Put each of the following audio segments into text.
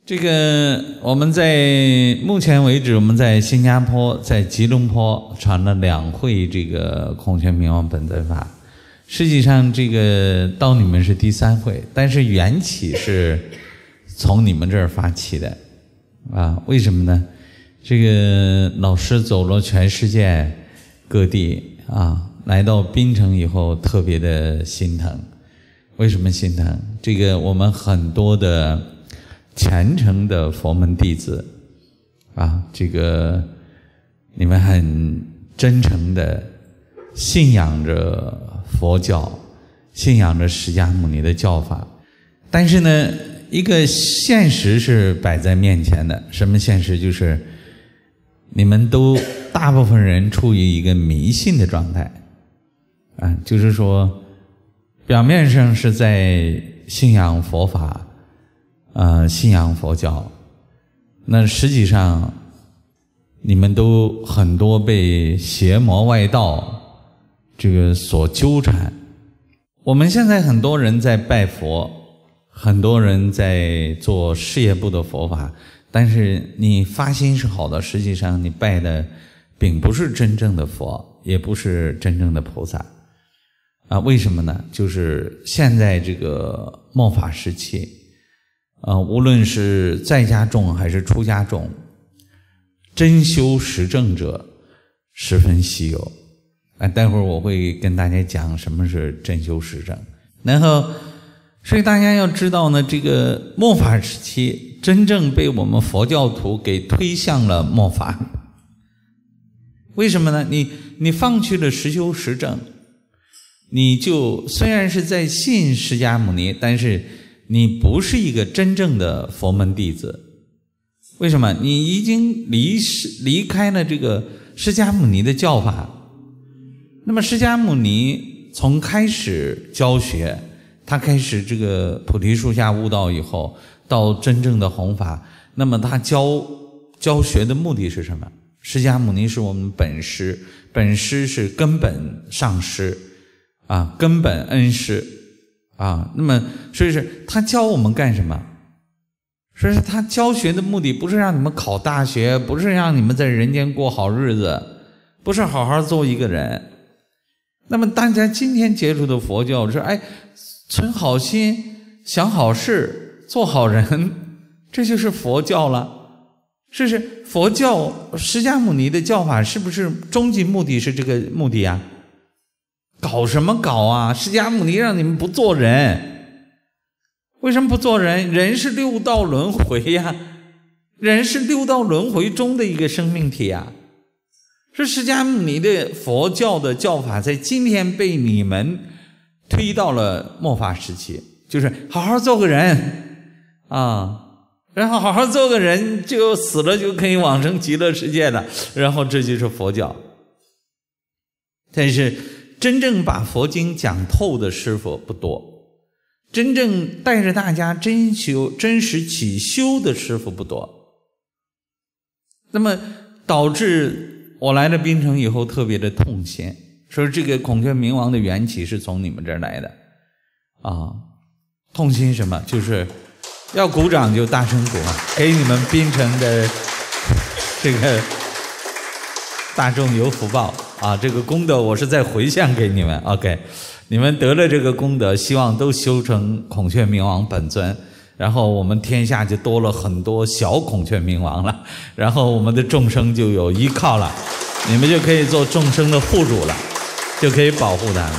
这个我们在目前为止，我们在新加坡、在吉隆坡传了2会这个孔雀明王本尊法。实际上，这个到你们是第3会，但是缘起是从你们这儿发起的啊？为什么呢？这个老师走了全世界各地啊，来到槟城以后特别的心疼。为什么心疼？这个我们很多的虔诚的佛门弟子啊，这个你们很真诚的信仰着佛教，信仰着释迦牟尼的教法，但是呢，一个现实是摆在面前的。什么现实？就是你们都大部分人处于一个迷信的状态啊，就是说表面上是在信仰佛法信仰佛教，那实际上你们都很多被邪魔外道这个所纠缠。我们现在很多人在拜佛，很多人在做事业部的佛法，但是你发心是好的，实际上你拜的并不是真正的佛，也不是真正的菩萨啊。为什么呢？就是现在这个末法时期无论是在家众还是出家众，真修实证者十分稀有。待会儿我会跟大家讲什么是真修实证。然后所以大家要知道呢，这个末法时期真正被我们佛教徒给推向了末法。为什么呢？你放弃了实修实证，你就虽然是在信释迦牟尼，但是你不是一个真正的佛门弟子。为什么？你已经离开了这个释迦牟尼的教法。那么释迦牟尼从开始教学，他开始这个菩提树下悟道以后，到真正的弘法，那么他教学的目的是什么？释迦牟尼是我们本师，本师是根本上师啊，根本恩师啊。那么所以是他教我们干什么？所以他教学的目的不是让你们考大学，不是让你们在人间过好日子，不是好好做一个人。那么大家今天接触的佛教是存好心，想好事，做好人，这就是佛教了。这是佛教释迦牟尼的教法，是不是终极目的是这个目的啊？搞什么搞啊？释迦牟尼让你们不做人，为什么不做人？人是6道轮回呀，人是6道轮回中的一个生命体啊。是释迦牟尼的佛教的教法在今天被你们推到了末法时期，就是好好做个人啊，然后好好做个人就死了就可以往生极乐世界了，然后这就是佛教。但是真正把佛经讲透的师父不多，真正带着大家真实起修的师父不多。那么导致我来了槟城以后特别的痛心，说这个孔雀明王的缘起是从你们这儿来的啊。痛心什么？就是要鼓掌就大声鼓给你们槟城的这个大众有福报啊，这个功德我是在回向给你们。 OK， 你们得了这个功德，希望都修成孔雀明王本尊，然后我们天下就多了很多小孔雀明王了，然后我们的众生就有依靠了，你们就可以做众生的护主了，就可以保护他们。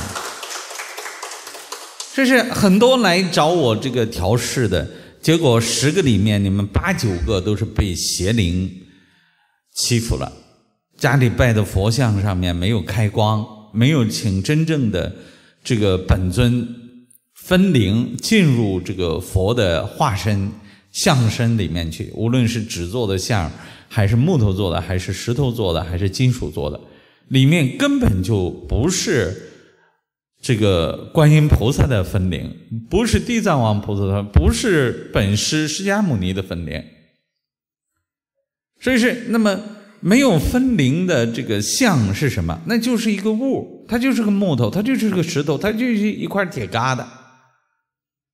这是很多来找我这个调试的，结果10个里面你们8、9个都是被邪灵欺负了，家里拜的佛像上面没有开光，没有请真正的这个本尊分灵进入这个佛的化身像身里面去，无论是纸做的像，还是木头做的，还是石头做的，还是金属做的，里面根本就不是这个观音菩萨的分灵，不是地藏王菩萨的，不是本师释迦牟尼的分灵。所以是那么没有分灵的这个像是什么？那就是一个物，它就是个木头，它就是个石头，它就是一块铁疙瘩。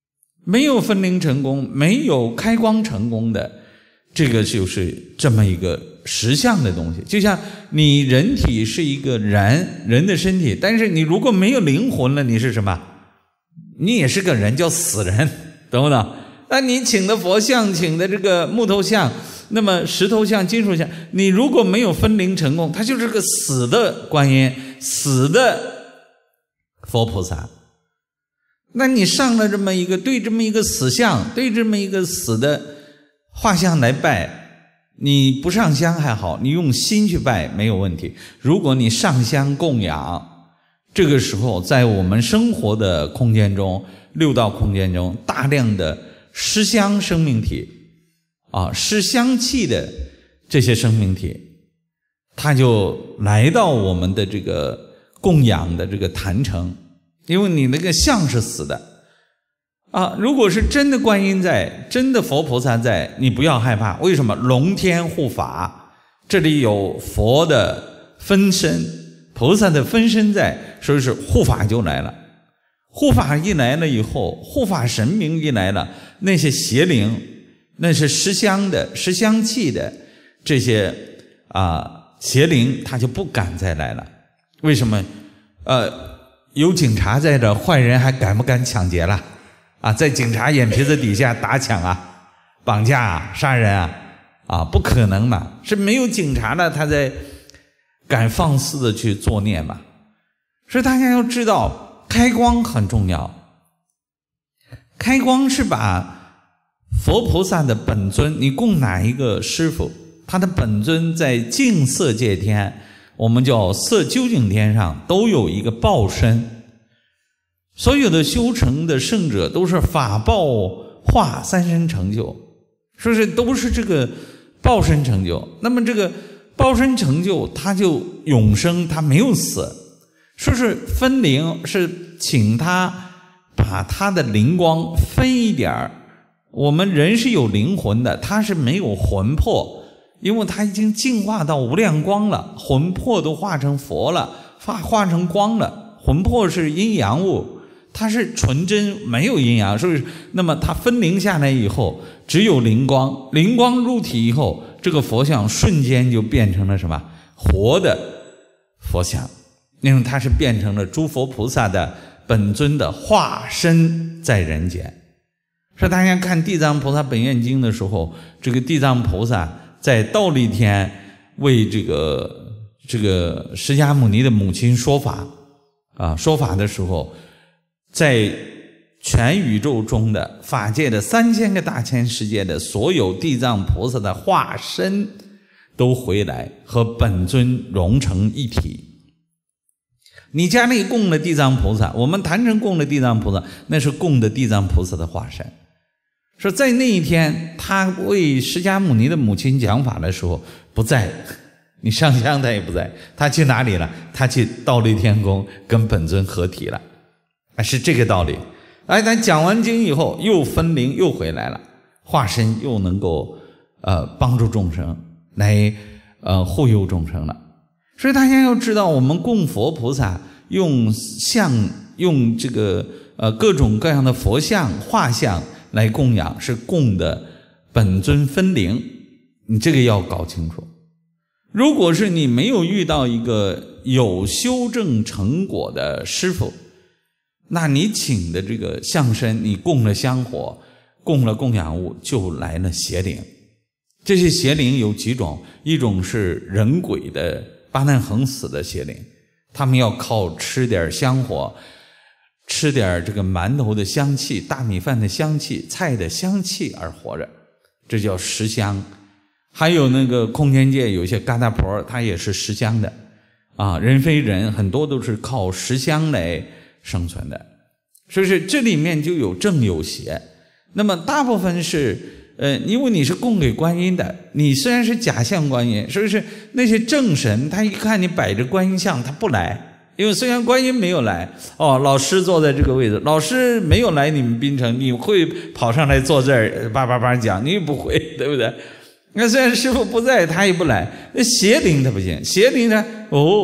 没有分灵成功，没有开光成功的，这个就是这么一个实相的东西。就像你人体是一个人的身体，但是你如果没有灵魂了，你是什么？你也是个人，叫死人，懂不懂？那你请的佛像，请的这个木头像，那么石头像、金属像，你如果没有分灵成功，它就是个死的观音，死的佛菩萨。那你上了这么一个，对这么一个死像，对这么一个死的画像来拜，你不上香还好，你用心去拜没有问题。如果你上香供养，这个时候在我们生活的空间中，六道空间中，大量的失香生命体失香气的这些生命体，它就来到我们的这个供养的这个坛城。因为你那个像是死的如果是真的观音在，真的佛菩萨在，你不要害怕。为什么？龙天护法，这里有佛的分身，菩萨的分身在，所以是护法就来了。护法一来了以后，护法神明一来了，那些邪灵，那是失香的、失香气的这些邪灵，他就不敢再来了。为什么？有警察在这，坏人还敢不敢抢劫了？在警察眼皮子底下打抢绑架杀人不可能嘛！是没有警察的，他在敢放肆的去作孽嘛。所以大家要知道，开光很重要。开光是把佛菩萨的本尊，你供哪一个师父，他的本尊在净色界天，我们叫色究竟天上，都有一个报身。所有的修成的圣者都是法报化三身成就，说是都是这个报身成就。那么这个报身成就，他就永生，他没有死。说是分灵，是请他把他的灵光分一点。我们人是有灵魂的，他是没有魂魄，因为他已经进化到无量光了，魂魄都化成佛了，化成光了。魂魄是阴阳物，它是纯真，没有阴阳，是不是？那么它分灵下来以后，只有灵光，灵光入体以后，这个佛像瞬间就变成了什么？活的佛像，因为它是变成了诸佛菩萨的本尊的化身在人间。所以大家看《地藏菩萨本愿经》的时候，这个地藏菩萨在忉利天为这个释迦牟尼的母亲说法说法的时候，在全宇宙中的法界的3000个大千世界的所有地藏菩萨的化身都回来和本尊融成一体。你家里供的地藏菩萨，我们坛城供的地藏菩萨，那是供的地藏菩萨的化身。说在那一天，他为释迦牟尼的母亲讲法的时候不在，你上香他也不在，他去哪里了？他去忉利天宫跟本尊合体了。是这个道理。咱讲完经以后，又分灵又回来了，化身又能够帮助众生，来护佑众生了。所以大家要知道，我们供佛菩萨用这个各种各样的佛像画像来供养，是供的本尊分灵，你这个要搞清楚。如果是你没有遇到一个有修正成果的师父，那你请的这个像身，你供了香火，供了供养物，就来了邪灵。这些邪灵有几种，一种是人鬼的八难横死的邪灵，他们要靠吃点香火，吃点这个馒头的香气、大米饭的香气、菜的香气而活着，这叫食香。还有那个空间界有些疙瘩婆，他也是食香的人非人，很多都是靠食香来生存的。所以这里面就有正有邪。那么大部分是因为你是供给观音的，你虽然是假象观音，是不是那些正神他一看你摆着观音像，他不来。因为虽然观音没有来老师坐在这个位置，老师没有来你们槟城，你会跑上来坐这儿叭叭叭讲？你也不会，对不对？那虽然师父不在，他也不来。那邪灵他不行，邪灵呢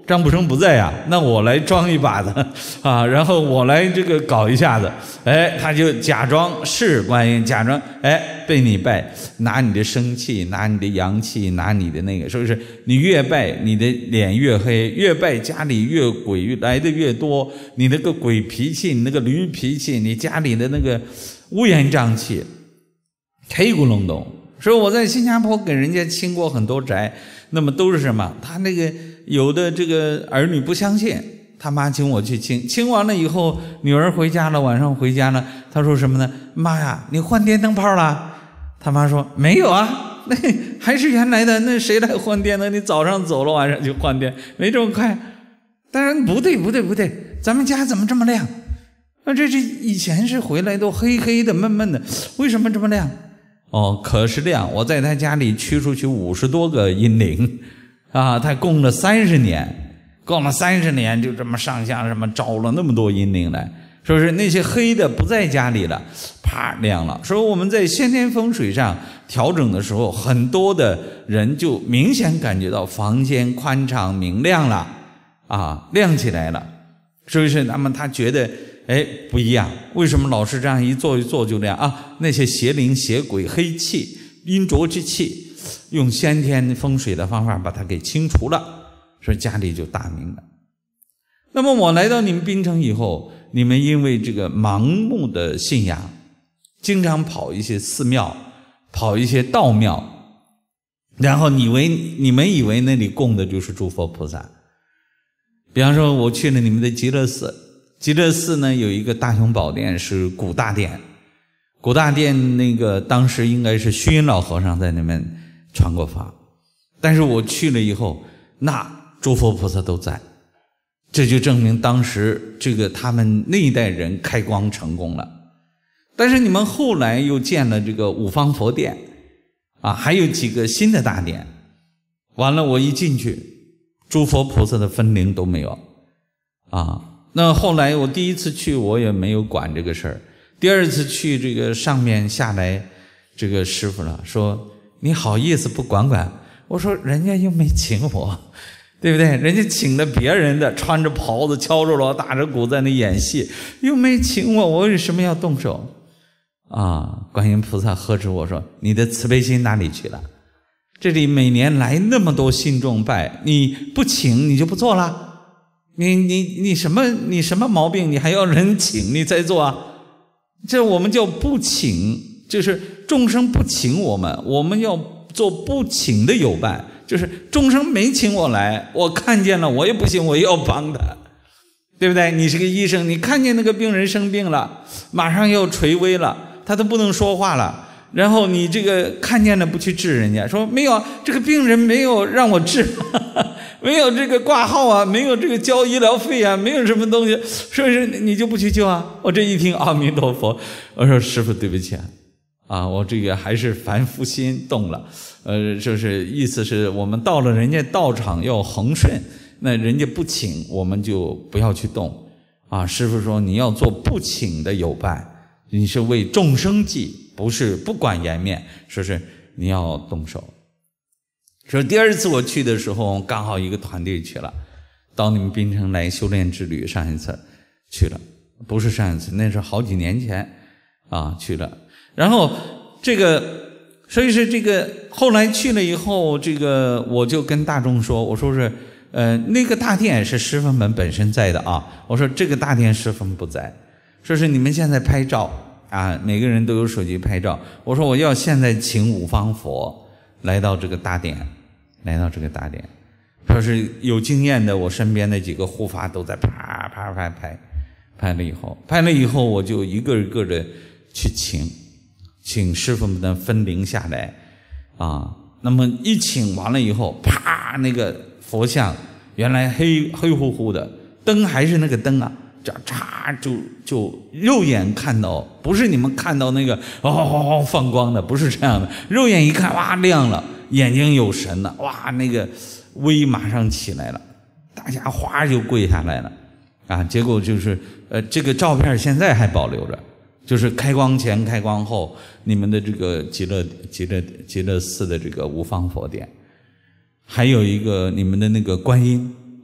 张卜生不在呀，那我来装一把子啊，然后我来这个搞一下子，哎，他就假装是观音，假装哎被你拜，拿你的生气，拿你的阳气，拿你的那个，是不是？你越拜，你的脸越黑，越拜家里越鬼来的越多，你那个鬼脾气，你那个驴脾气，你家里的那个乌烟瘴气，黑咕隆咚。所以我在新加坡给人家清过很多宅，那么都是什么？他那个有的这个儿女不相信，他妈请我去清，清完了以后，女儿回家了，晚上回家了，他说什么呢？妈呀，你换电灯泡了？他妈说没有啊，那还是原来的，那谁来换电灯？你早上走了，晚上就换电，没这么快。当然不对，咱们家怎么这么亮？这以前是回来都黑黑的、闷闷的，为什么这么亮？哦，可是亮！我在他家里驱出去50多个阴灵，啊，他供了30年，供了30年，就这么上下什么招了那么多阴灵来，是不是？那些黑的不在家里了，啪亮了。所以我们在先天风水上调整的时候，很多的人就明显感觉到房间宽敞明亮了，啊，亮起来了，是不是？那么他觉得。哎，不一样，为什么老是这样一做就亮啊？那些邪灵邪鬼黑气阴浊之气，用先天风水的方法把它给清除了，所以家里就大明了。那么我来到你们槟城以后，你们因为这个盲目的信仰，经常跑一些寺庙，跑一些道庙，然后你们以为那里供的就是诸佛菩萨。比方说我去了你们的极乐寺，极乐寺呢有一个大雄宝殿是古大殿，古大殿那个当时应该是虚云老和尚在那边传过法，但是我去了以后，那诸佛菩萨都在，这就证明当时这个他们那一代人开光成功了。但是你们后来又建了这个五方佛殿啊，还有几个新的大殿，完了我一进去，诸佛菩萨的分灵都没有啊。那后来我第一次去我也没有管这个事儿，第二次去这个上面下来这个师傅了，说你好意思不管管？我说人家又没请我，对不对？人家请了别人的，穿着袍子敲着锣打着鼓在那演戏，又没请我，我为什么要动手啊？观音菩萨呵斥我说你的慈悲心哪里去了？这里每年来那么多信众拜，你不请你就不做了？你什么毛病？你还要人请你才做啊？这我们叫不请，就是众生不请我们要做不请的有伴，就是众生没请我来，我看见了我也不行，我也要帮他，对不对？你是个医生，你看见那个病人生病了，马上要垂危了，他都不能说话了，然后你这个看见了不去治人家，说没有，这个病人没有让我治没有这个挂号啊，没有这个交医疗费啊，没有什么东西，是不是你就不去救啊？我这一听阿弥陀佛，我说师父对不起啊，我这个还是凡夫心动了，就是意思是我们到了人家道场要恒顺，那人家不请我们就不要去动啊。师父说你要做不请的有伴，你是为众生计，不是不管颜面，说是你要动手。说第二次我去的时候，刚好一个团队去了，到你们槟城来修炼之旅，上一次去了，不是上一次，那是好几年前啊去了。然后这个，所以是这个后来去了以后，这个我就跟大众说，我说是那个大殿是师父们本身在的啊，我说这个大殿师父们不在，说是你们现在拍照啊，每个人都有手机拍照，我说我要现在请五方佛来到这个大殿。说是有经验的，我身边的几个护法都在啪啪啪拍了以后我就一个一个的去请师父们的分灵下来啊。那么一请完了以后，啪，那个佛像原来黑乎乎的，灯还是那个灯啊，这嚓就肉眼看到，不是你们看到那个放光的，不是这样的，肉眼一看哇亮了，眼睛有神了，哇那个威马上起来了，大家哗就跪下来了啊。结果就是这个照片现在还保留着，就是开光前开光后你们的这个极乐寺的这个五方佛殿，还有一个你们的那个观音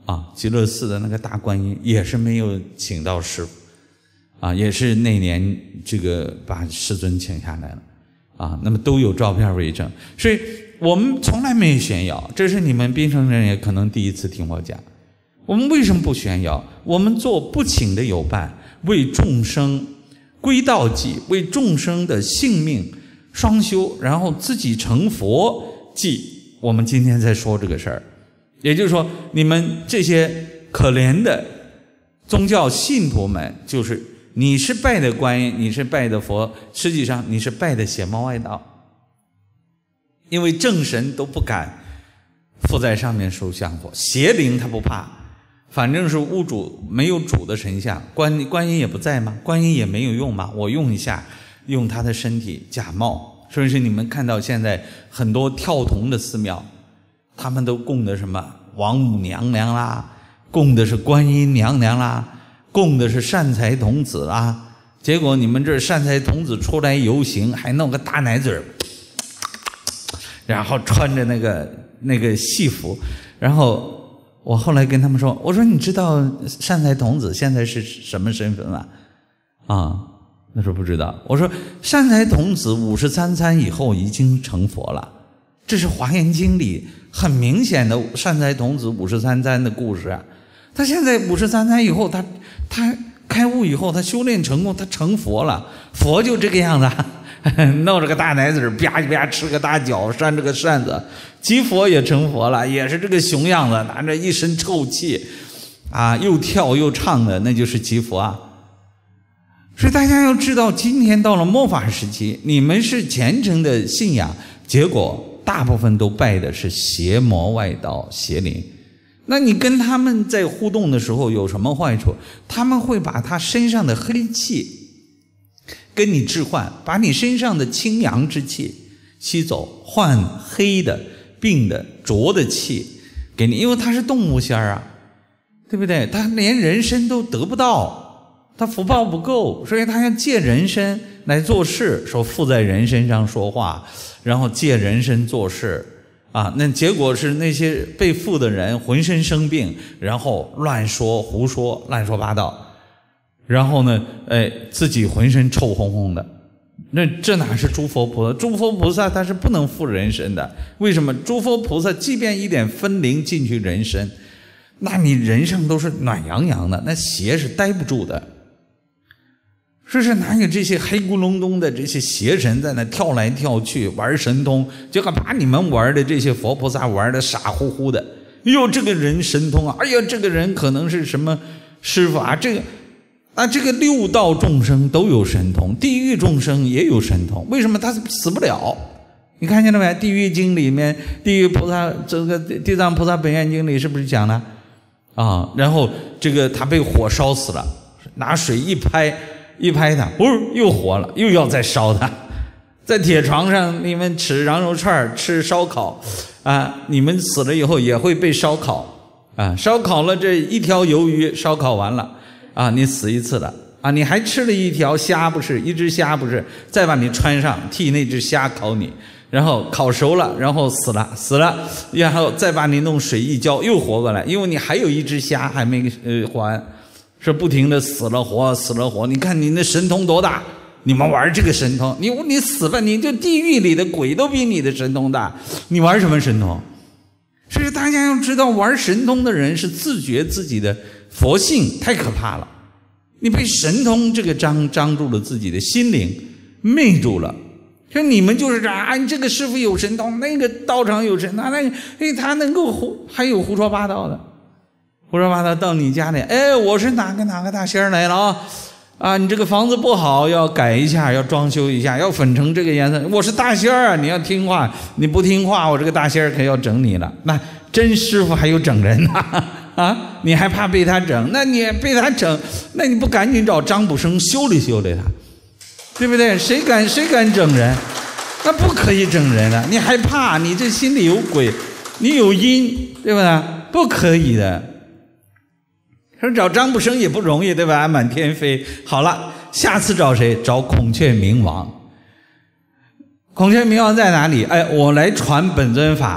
啊，极乐寺的那个大观音也是没有请到师父啊，也是那年这个把师尊请下来了啊，那么都有照片为证，所以我们从来没有炫耀，这是你们槟城人也可能第一次听我讲。我们为什么不炫耀？我们做不请的有伴，为众生归道际，为众生的性命双修，然后自己成佛即我们今天在说这个事儿。也就是说，你们这些可怜的宗教信徒们，就是你是拜的观音，你是拜的佛，实际上你是拜的邪魔外道，因为正神都不敢附在上面受香火，邪灵他不怕，反正是无主没有主的神像，观音也不在嘛，观音也没有用嘛，我用一下，用他的身体假冒。所以是你们看到现在很多跳童的寺庙，他们都供的什么王母娘娘啦，供的是观音娘娘啦，供的是善财童子啦，结果你们这善财童子出来游行，还弄个大奶嘴，然后穿着那个戏服，然后我后来跟他们说，我说你知道善财童子现在是什么身份吗？啊，那时候不知道。我说善财童子53参以后已经成佛了，这是《华严经》里很明显的善财童子53参的故事啊。他现在53参以后，他开悟以后，他修炼成功，他成佛了。佛就这个样子，弄着个大奶子，吧唧吧吃个大脚，扇着个扇子。吉佛也成佛了，也是这个熊样子，拿着一身臭气啊，又跳又唱的，那就是吉佛啊。所以大家要知道，今天到了末法时期，你们是虔诚的信仰，结果大部分都拜的是邪魔外道邪灵。那你跟他们在互动的时候有什么坏处？他们会把他身上的黑气跟你置换，把你身上的清阳之气吸走，换黑的病的浊的气给你，因为他是动物仙啊，对不对？他连人身都得不到，他福报不够，所以他要借人身来做事，说附在人身上说话，然后借人身做事啊，那结果是那些被附的人浑身生病，然后乱说胡说乱说八道，然后呢自己浑身臭烘烘的。那这哪是诸佛菩萨？诸佛菩萨他是不能附人身的。为什么？诸佛菩萨即便一点分灵进去人身，那你人上都是暖洋洋的，那邪是待不住的。说是哪有这些黑咕隆咚的这些邪神在那跳来跳去玩神通，结果把你们玩的这些佛菩萨玩的傻乎乎的。哎呦，这个人神通啊！哎呀，这个人可能是什么师傅啊？这个六道众生都有神通，地狱众生也有神通，为什么他死不了？你看见了没？地狱经里面，地狱菩萨这个地藏菩萨本愿经里是不是讲了啊？然后这个他被火烧死了，拿水一拍他，又活了，又要再烧他。在铁床上你们吃羊肉串吃烧烤啊，你们死了以后也会被烧烤啊，烧烤了这一条鱿鱼烧烤完了啊，你死一次了啊，你还吃了一条虾不是，一只虾不是，再把你穿上替那只虾烤你，然后烤熟了，然后死了，然后再把你弄水一浇又活过来，因为你还有一只虾还没活完，是不停的死了活。你看你那神通多大，你们玩这个神通，你死吧，你就地狱里的鬼都比你的神通大，你玩什么神通？所以大家要知道，玩神通的人是自觉自己的佛性太可怕了，你被神通这个张住了自己的心灵，昧住了。说你们就是这啊，这个师父有神通，那个道场有神通，他能够还有胡说八道的，胡说八道到你家里，我是哪个大仙来了啊，你这个房子不好，要改一下，要装修一下，要粉成这个颜色。我是大仙啊，你要听话，你不听话，我这个大仙可要整你了。那真师傅还有整人啊，你还怕被他整？那你被他整，那你不赶紧找张卜生修理他，对不对？谁敢整人？那不可以整人了，你还怕？你这心里有鬼，你有阴，对吧？不可以的。说找张卜生也不容易，对吧？满天飞。好了，下次找谁？找孔雀明王。孔雀明王在哪里？我来传本尊法，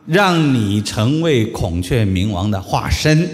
让你成为孔雀明王的化身。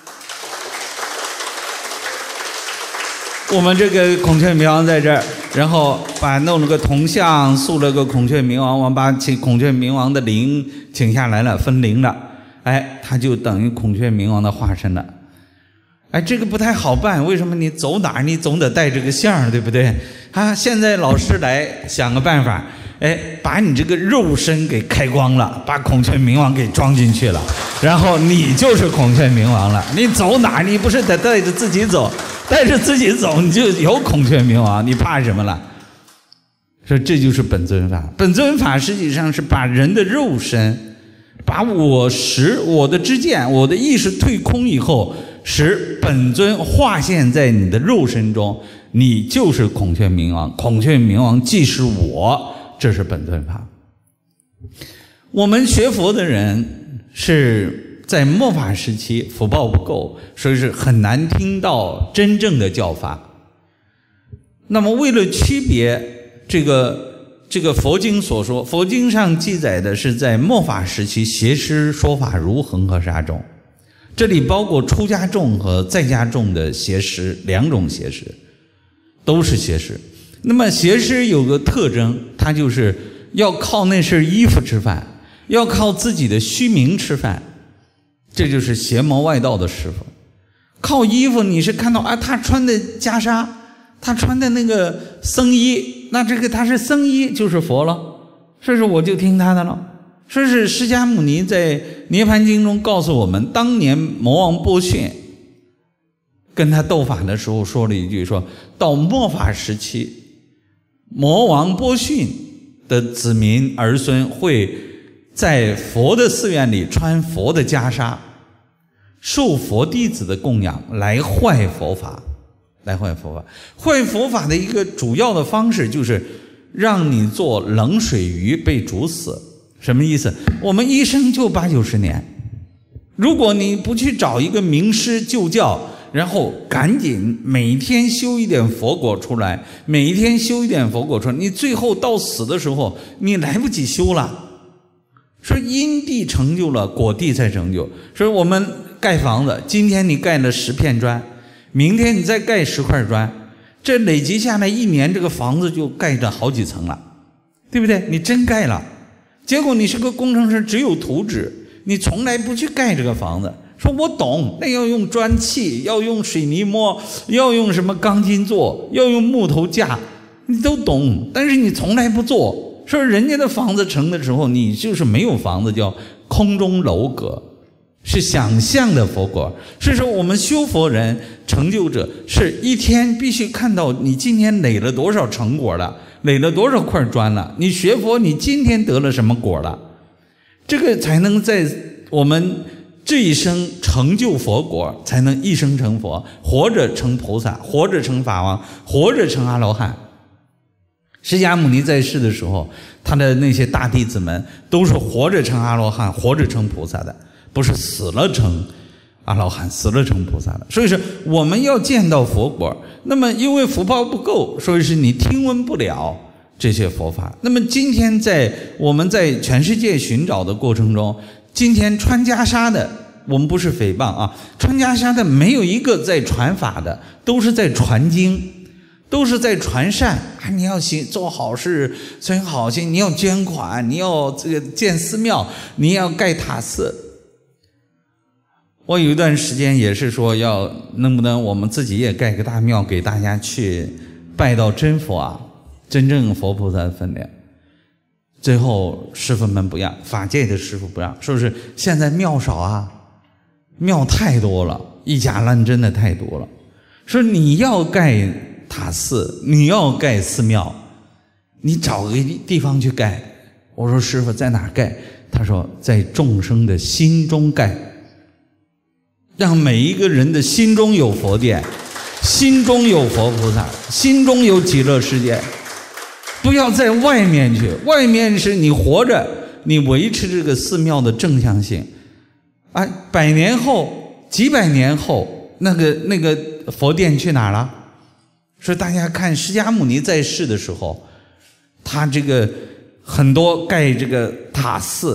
我们这个孔雀明王在这儿，然后弄了个铜像，塑了个孔雀明王，我们把孔雀明王的灵请下来了，分灵了，哎，他就等于孔雀明王的化身了。哎，这个不太好办，为什么？你走哪儿你总得带这个像，对不对？啊，现在老师来想个办法，哎，把你这个肉身给开光了，把孔雀明王给装进去了，然后你就是孔雀明王了。你走哪儿你不是得带着自己走？带着自己走，你就有孔雀明王，你怕什么了？说这就是本尊法。本尊法实际上是把人的肉身，把我的知见、我的意识退空以后，使本尊化现在你的肉身中，你就是孔雀明王。孔雀明王即是我，这是本尊法。我们学佛的人是在末法时期福报不够，所以是很难听到真正的教法。那么为了区别这个佛经所说，佛经上记载的是在末法时期邪师说法如恒河沙众，这里包括出家众和在家众的邪师，两种邪师都是邪师。那么邪师有个特征，他就是要靠那身衣服吃饭，要靠自己的虚名吃饭，这就是邪魔外道的师傅。靠衣服，你是看到啊，他穿的袈裟，他穿的那个僧衣，那这个他是僧衣就是佛了，所以说我就听他的了。说是释迦牟尼在《涅槃经》中告诉我们，当年魔王波旬跟他斗法的时候说了一句，说到末法时期，魔王波旬的子民儿孙会在佛的寺院里穿佛的袈裟，受佛弟子的供养，来坏佛法，来坏佛法。坏佛法的一个主要的方式就是让你做冷水鱼被煮死。什么意思？我们一生就80-90年，如果你不去找一个名师救教，然后赶紧每天修一点佛果出来，每一天修一点佛果出来，你最后到死的时候你来不及修了。说因地成就了，果地才成就。说我们盖房子，今天你盖了10片砖，明天你再盖10块砖，这累积下来1年，这个房子就盖着好几层了，对不对？你真盖了，结果你是个工程师，只有图纸，你从来不去盖这个房子。说我懂，那要用砖砌，要用水泥摸，要用什么钢筋做，要用木头架，你都懂，但是你从来不做。说人家的房子成的时候，你就是没有房子，叫空中楼阁，是想象的佛果。所以说我们修佛人成就者，是一天必须看到你今天累了多少成果了，累了多少块砖了，你学佛你今天得了什么果了，这个才能在我们这一生成就佛果，才能一生成佛，活着成菩萨，活着成法王，活着成阿罗汉。释迦牟尼在世的时候，他的那些大弟子们都是活着成阿罗汉，活着成菩萨的，不是死了成阿罗汉，死了成菩萨的。所以说我们要见到佛果，那么因为福报不够，所以是你听闻不了这些佛法。那么今天我们在全世界寻找的过程中，今天穿袈裟的，我们不是诽谤啊，穿袈裟的没有一个在传法的，都是在传经，都是在传善啊！你要做好事，存好心，你要捐款，你要建寺庙，你要盖塔寺。我有一段时间也是说，能不能我们自己也盖个大庙，给大家去拜到真佛啊，真正佛菩萨的分量。最后师父们不让，法界的师父不让，说是现在庙少啊，庙太多了，以假乱真的太多了。说你要盖塔寺，你要盖寺庙，你找个地方去盖。我说师父在哪盖？他说在众生的心中盖，让每一个人的心中有佛殿，心中有佛菩萨，心中有极乐世界。不要在外面去，外面是你活着，你维持这个寺庙的正向性啊。100年后、几百年后，那个佛殿去哪儿了？所以大家看释迦牟尼在世的时候，他这个很多盖这个塔寺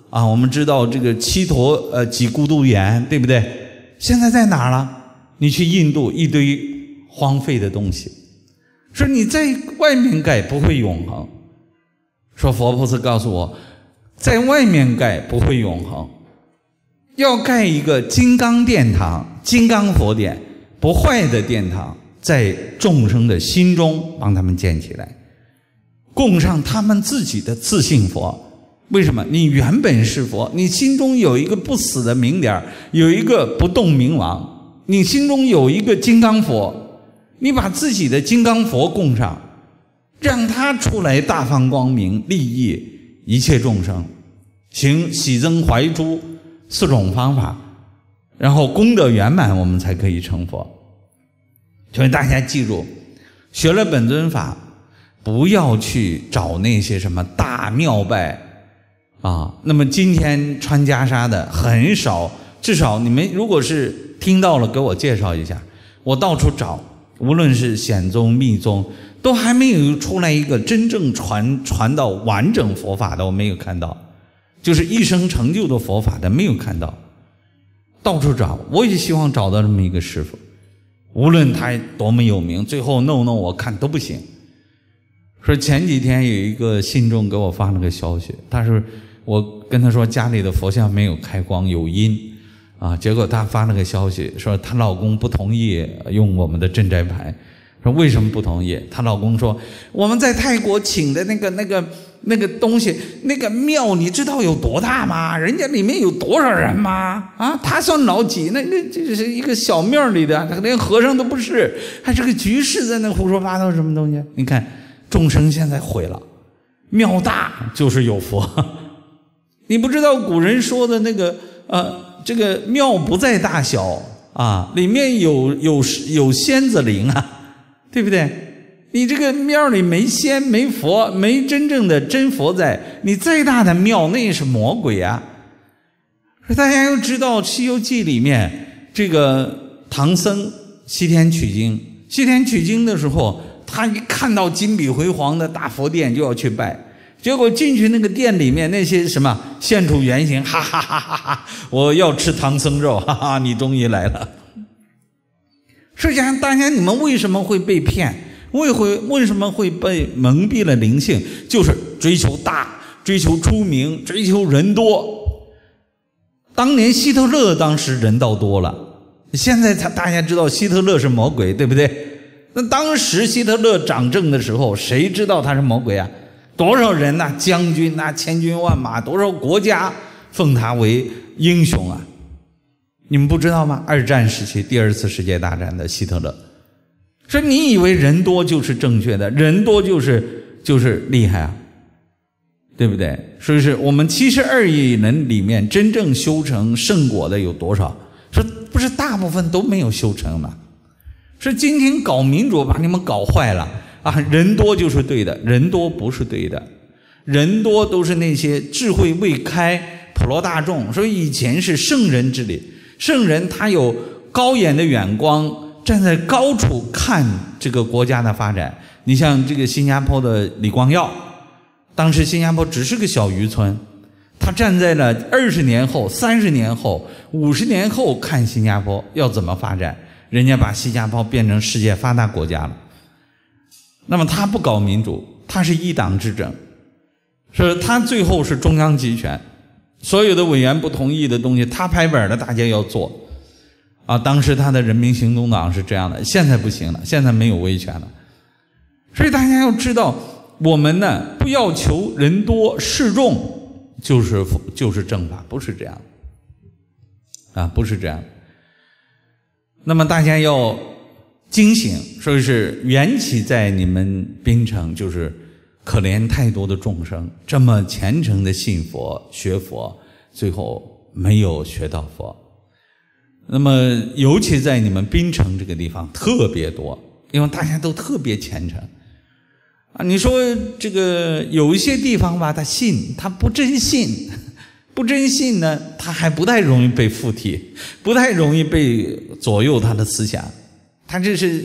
啊，我们知道这个七陀几孤独园，对不对？现在在哪儿了？你去印度，一堆荒废的东西，说你在外面盖不会永恒。说佛菩萨告诉我，在外面盖不会永恒，要盖一个金刚殿堂、金刚佛殿，不坏的殿堂，在众生的心中帮他们建起来，供上他们自己的自性佛。为什么？你原本是佛，你心中有一个不死的明点，有一个不动明王，你心中有一个金刚佛，你把自己的金刚佛供上，让他出来大放光明，利益一切众生，行喜增怀诛4种方法，然后功德圆满，我们才可以成佛。所以大家记住，学了本尊法，不要去找那些什么大庙拜啊。那么今天穿袈裟的很少，至少你们如果是听到了，给我介绍一下。我到处找，无论是显宗密宗，都还没有出来一个真正传到完整佛法的，我没有看到，就是一生成就的佛法的没有看到。到处找，我也希望找到这么一个师父，无论他多么有名，最后弄我看都不行。说前几天有一个信众给我发了个消息，他说我跟他说家里的佛像没有开光，有阴啊，结果他发了个消息说她老公不同意用我们的镇宅牌。说为什么不同意？她老公说我们在泰国请的那个东西，那个庙你知道有多大吗？人家里面有多少人吗？啊，他算老几？那这是一个小庙里的，他连和尚都不是，还是个居士在那胡说八道什么东西？你看众生现在毁了，庙大就是有佛。你不知道古人说的那个这个庙不在大小啊，里面有仙子灵啊。对不对？你这个庙里没仙没佛，没真正的真佛在，你再大的庙那是魔鬼啊。大家要知道《西游记》里面这个唐僧西天取经的时候，他一看到金碧辉煌的大佛殿就要去拜，结果进去那个殿里面那些什么现出原形，哈哈哈哈哈，我要吃唐僧肉，哈哈，你终于来了。实际上大家你们为什么会被骗？为什么会被蒙蔽了灵性？就是追求大，追求出名，追求人多。当年希特勒当时人倒多了，现在大家知道希特勒是魔鬼，对不对？那当时希特勒掌政的时候，谁知道他是魔鬼啊？多少人呐，将军呐，千军万马，多少国家奉他为英雄啊！你们不知道吗？二战时期第2次世界大战的希特勒，说你以为人多就是正确的，人多就是厉害啊，对不对？所以是我们72亿人里面真正修成圣果的有多少？说不是大部分都没有修成吗？是今天搞民主把你们搞坏了啊！人多就是对的，人多不是对的，人多都是那些智慧未开普罗大众。所以以前是圣人治理，圣人他有高远的眼光，站在高处看这个国家的发展。你像这个新加坡的李光耀，当时新加坡只是个小渔村，他站在了20年后、30年后、50年后看新加坡要怎么发展，人家把新加坡变成世界发达国家了。那么他不搞民主，他是一党执政，是他最后是中央集权，所有的委员不同意的东西他拍板的，大家要做啊。当时他的人民行动党是这样的，现在不行了，现在没有威权了。所以大家要知道，我们呢不要求人多势众就是正法，不是这样啊，不是这样。那么大家要警醒，所以是缘起在你们槟城，就是可怜太多的众生，这么虔诚的信佛学佛，最后没有学到佛。那么尤其在你们槟城这个地方特别多，因为大家都特别虔诚啊。你说这个有一些地方吧，他信，他不真信，不真信呢，他还不太容易被附体，不太容易被左右他的思想。他这是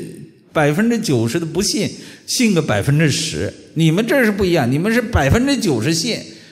90%的不信，信个10%。你们这是不一样，你们是90%信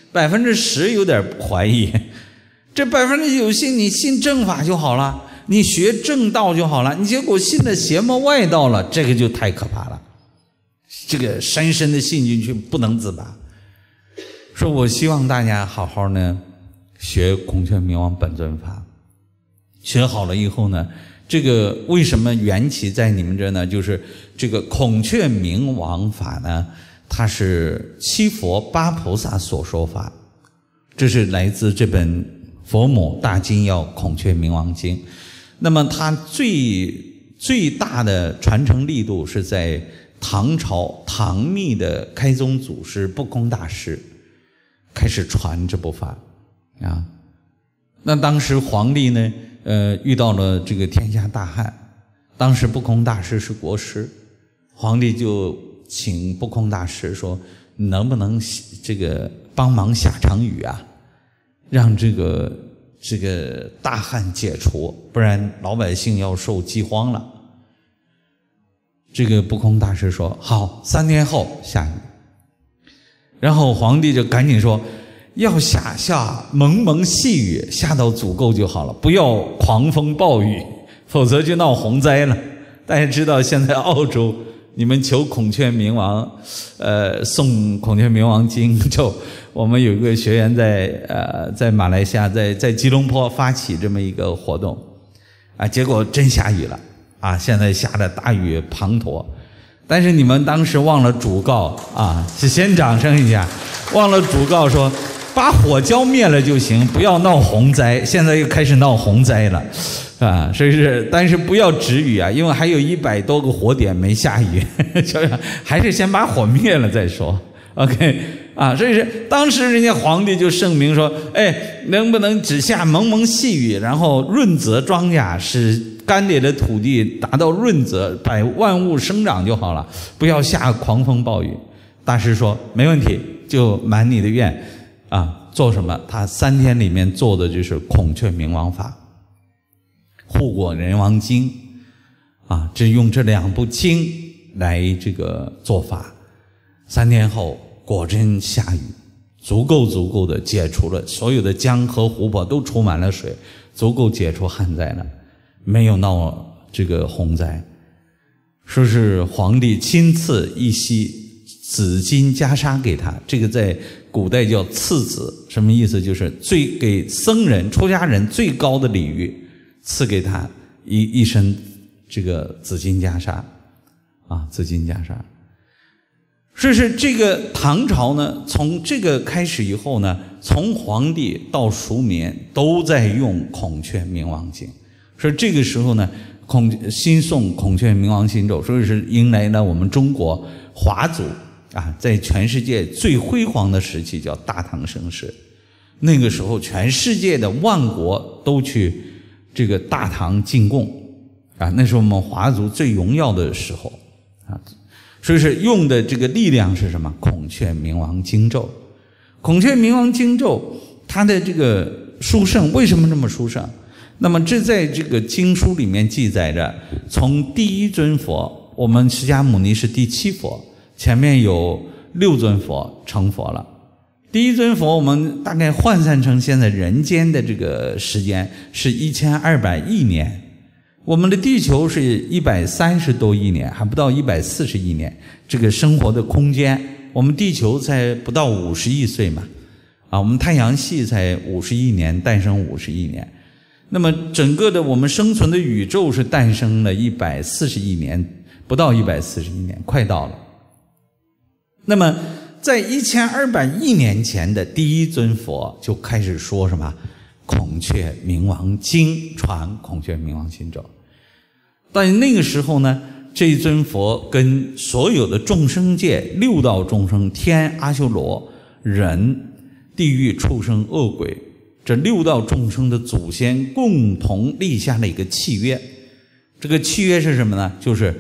10%有点怀疑，这90%信你信正法就好了，你学正道就好了，你结果信了邪魔外道了，这个就太可怕了，这个深深的信进去不能自拔。说我希望大家好好呢学孔雀明王本尊法，学好了以后呢，这个为什么缘起在你们这呢？就是这个孔雀明王法呢，它是七佛八菩萨所说法，这是来自这本佛母大精要孔雀明王经。那么它最大的传承力度是在唐朝唐密的开宗祖师不空大师开始传这部法啊。那当时皇帝呢遇到了这个天下大旱，当时不空大师是国师，皇帝就请不空大师说，你能不能这个帮忙下场雨啊，让这个大旱解除，不然老百姓要受饥荒了。这个不空大师说好，3天后下雨。然后皇帝就赶紧说，要下蒙蒙细雨，下到足够就好了，不要狂风暴雨，否则就闹洪灾了。大家知道现在澳洲你们求孔雀明王送孔雀明王经，就我们有一个学员在马来西亚在吉隆坡发起这么一个活动啊，结果真下雨了啊，现在下的大雨滂沱。但是你们当时忘了嘱告啊，先掌声一下，忘了嘱告说把火浇灭了就行，不要闹洪灾。现在又开始闹洪灾了啊，所以是，但是不要止雨啊，因为还有100多个火点没下雨，还是先把火灭了再说。OK 啊，所以是当时人家皇帝就圣明说，哎，能不能只下蒙蒙细雨，然后润泽庄稼，使干瘪的土地达到润泽，把万物生长就好了，不要下狂风暴雨。大师说没问题，就满你的愿啊。做什么？他3天里面做的就是孔雀明王法、护国人王经啊，这用这2部经来这个做法。3天后果真下雨，足够的解除了所有的江河湖泊都充满了水，足够解除旱灾了，没有闹这个洪灾。说是皇帝亲赐一袭紫金袈裟给他，这个在古代叫赐子，什么意思？就是给僧人出家人最高的礼遇，赐给他一身这个紫金袈裟啊，紫金袈裟。所以是这个唐朝呢，从这个开始以后呢，从皇帝到庶民都在用孔雀明王经。所以这个时候呢，新诵孔雀明王心咒，所以是迎来了我们中国华族啊，在全世界最辉煌的时期，叫大唐盛世。那个时候全世界的万国都去这个大唐进贡啊，那是我们华族最荣耀的时候啊。所以是用的这个力量是什么？孔雀明王经咒。孔雀明王经咒它的这个殊胜，为什么这么殊胜？那么这在这个经书里面记载着，从第一尊佛，我们释迦牟尼是第7佛，前面有6尊佛成佛了。第一尊佛我们大概换算成现在人间的这个时间是1200亿年，我们的地球是130多亿年，还不到140亿年，这个生活的空间，我们地球才不到50亿岁嘛，啊，我们太阳系才50亿年，诞生50亿年，那么整个的我们生存的宇宙是诞生了140亿年，不到140亿年，快到了。那么在1200亿年前的第一尊佛就开始说什么？孔雀明王经，传孔雀明王心咒。但那个时候呢，这一尊佛跟所有的众生界6道众生，天、阿修罗、人、地狱、畜生、恶鬼，这6道众生的祖先共同立下了一个契约。这个契约是什么呢？就是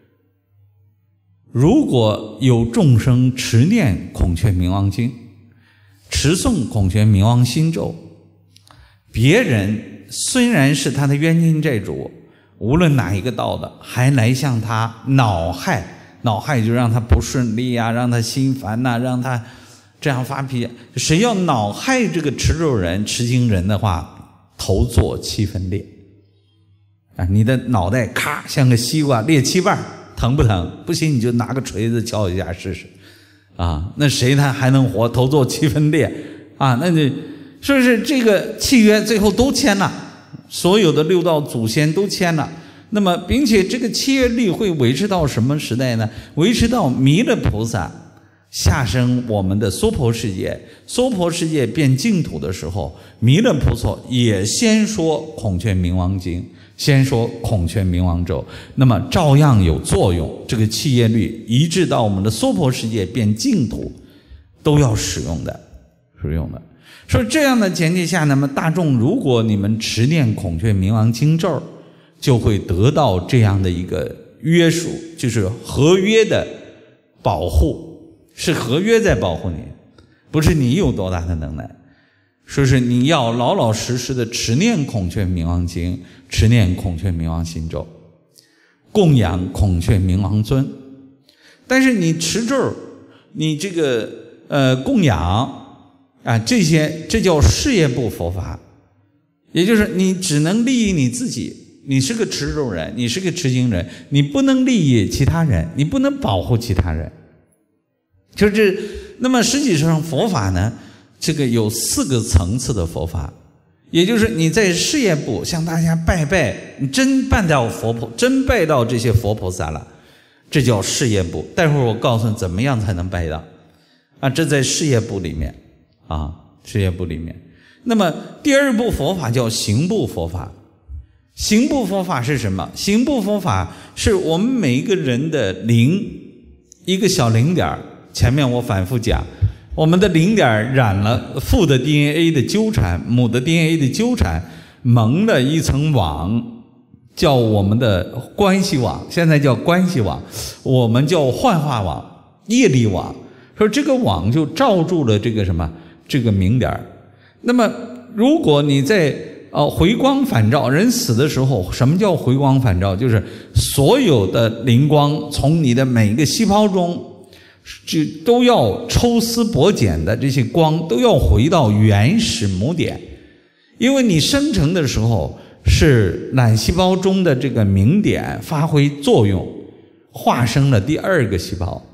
如果有众生持念孔雀明王经，持诵孔雀明王心咒，别人虽然是他的冤亲债主，无论哪一个道的，还来向他恼害就让他不顺利啊，让他心烦啊，让他这样发脾气。谁要恼害这个持咒人、持经人的话，头做7分裂啊！你的脑袋咔像个西瓜裂7瓣，疼不疼？不行你就拿个锤子敲一下试试啊！那谁他还能活？头做7分裂啊！那你是不是这个契约最后都签了？所有的6道祖先都签了。那么并且这个契约力会维持到什么时代呢？维持到弥勒菩萨下生我们的娑婆世界，娑婆世界变净土的时候，弥勒菩萨也先说孔雀明王经，先说孔雀明王咒，那么照样有作用。这个契约律一直到我们的娑婆世界变净土都要使用的。说这样的前提下，那么大众如果你们持念孔雀明王经咒，就会得到这样的一个约束，就是合约的保护，是合约在保护你，不是你有多大的能耐。说是你要老老实实的持念孔雀明王经，持念孔雀明王心咒，供养孔雀明王尊。但是你持咒，你这个供养啊，这叫事业部佛法，也就是你只能利益你自己。你是个持咒人，你是个持经人，你不能利益其他人，你不能保护其他人。那么实际上佛法呢，这个有4个层次的佛法，也就是你在事业部向大家拜拜，你真拜到这些佛菩萨了，这叫事业部。待会儿我告诉你怎么样才能拜到啊，这在事业部里面啊，事业部里面。那么第2部佛法叫行部佛法。行部佛法是什么？行部佛法是我们每一个人的灵，一个小灵点，前面我反复讲，我们的灵点染了父的 DNA 的纠缠，母的 DNA 的纠缠，蒙了一层网，叫我们的关系网，现在叫关系网，我们叫幻化网、业力网。说这个网就罩住了这个什么，这个明点。那么如果你在回光返照，人死的时候，什么叫回光返照？就是所有的灵光从你的每一个细胞中，都要抽丝剥茧的这些光都要回到原始母点，因为你生成的时候是卵细胞中的这个明点发挥作用，化生了第2个细胞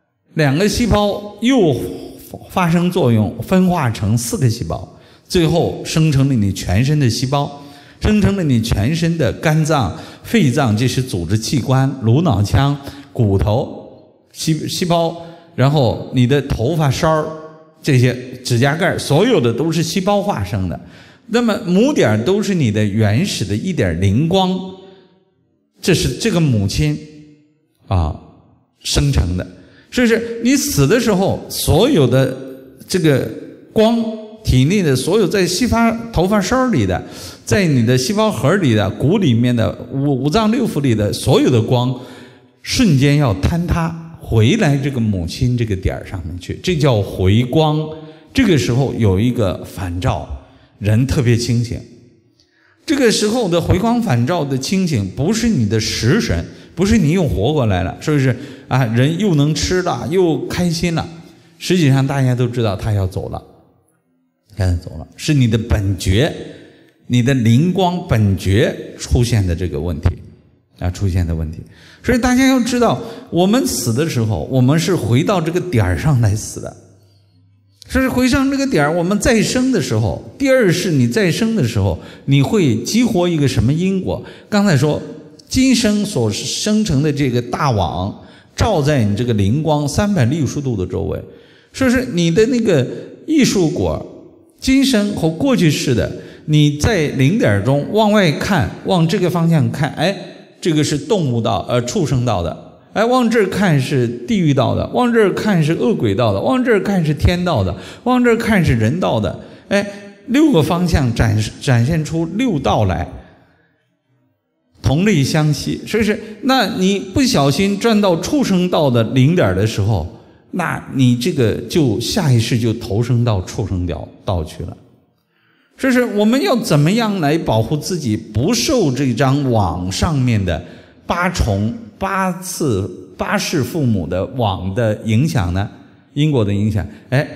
，2个细胞又发生作用，分化成4个细胞。最后生成了你全身的细胞，生成了你全身的肝脏、肺脏这些组织器官、颅脑腔、骨头、细胞，然后你的头发梢这些指甲盖，所有的都是细胞化生的。那么母点都是你的原始的一点灵光，这是这个母亲啊生成的。所以是你死的时候，所有的这个光，体内的所有在头发梢里的，在你的细胞核里的、骨里面的、五脏六腑里的所有的光，瞬间要坍塌回来这个母亲这个点上面去，这叫回光。这个时候有一个返照，人特别清醒。这个时候的回光返照的清醒，不是你的食神，不是你又活过来了，是不是啊？人又能吃了，又开心了。实际上大家都知道他要走了。是你的本觉，你的灵光本觉出现的这个问题啊，出现的问题。所以大家要知道，我们死的时候，我们是回到这个点上来死的。是回上这个点，我们再生的时候，第2是你再生的时候，你会激活一个什么因果？刚才说，今生所生成的这个大网，照在你这个灵光360度的周围，说是你的那个艺术果。今生和过去式的，你在灵点中往外看，往这个方向看，哎，这个是动物道，畜生道的，哎，往这儿看是地狱道的，往这儿看是恶鬼道的，往这儿看是天道的，往这儿看是人道的，哎，6个方向展现出6道来，同类相吸，是不是？那你不小心转到畜生道的灵点的时候，那你这个就下一世就投生到畜生道去了。这是我们要怎么样来保护自己不受这张网上面的8世父母的网的影响呢？因果的影响。哎，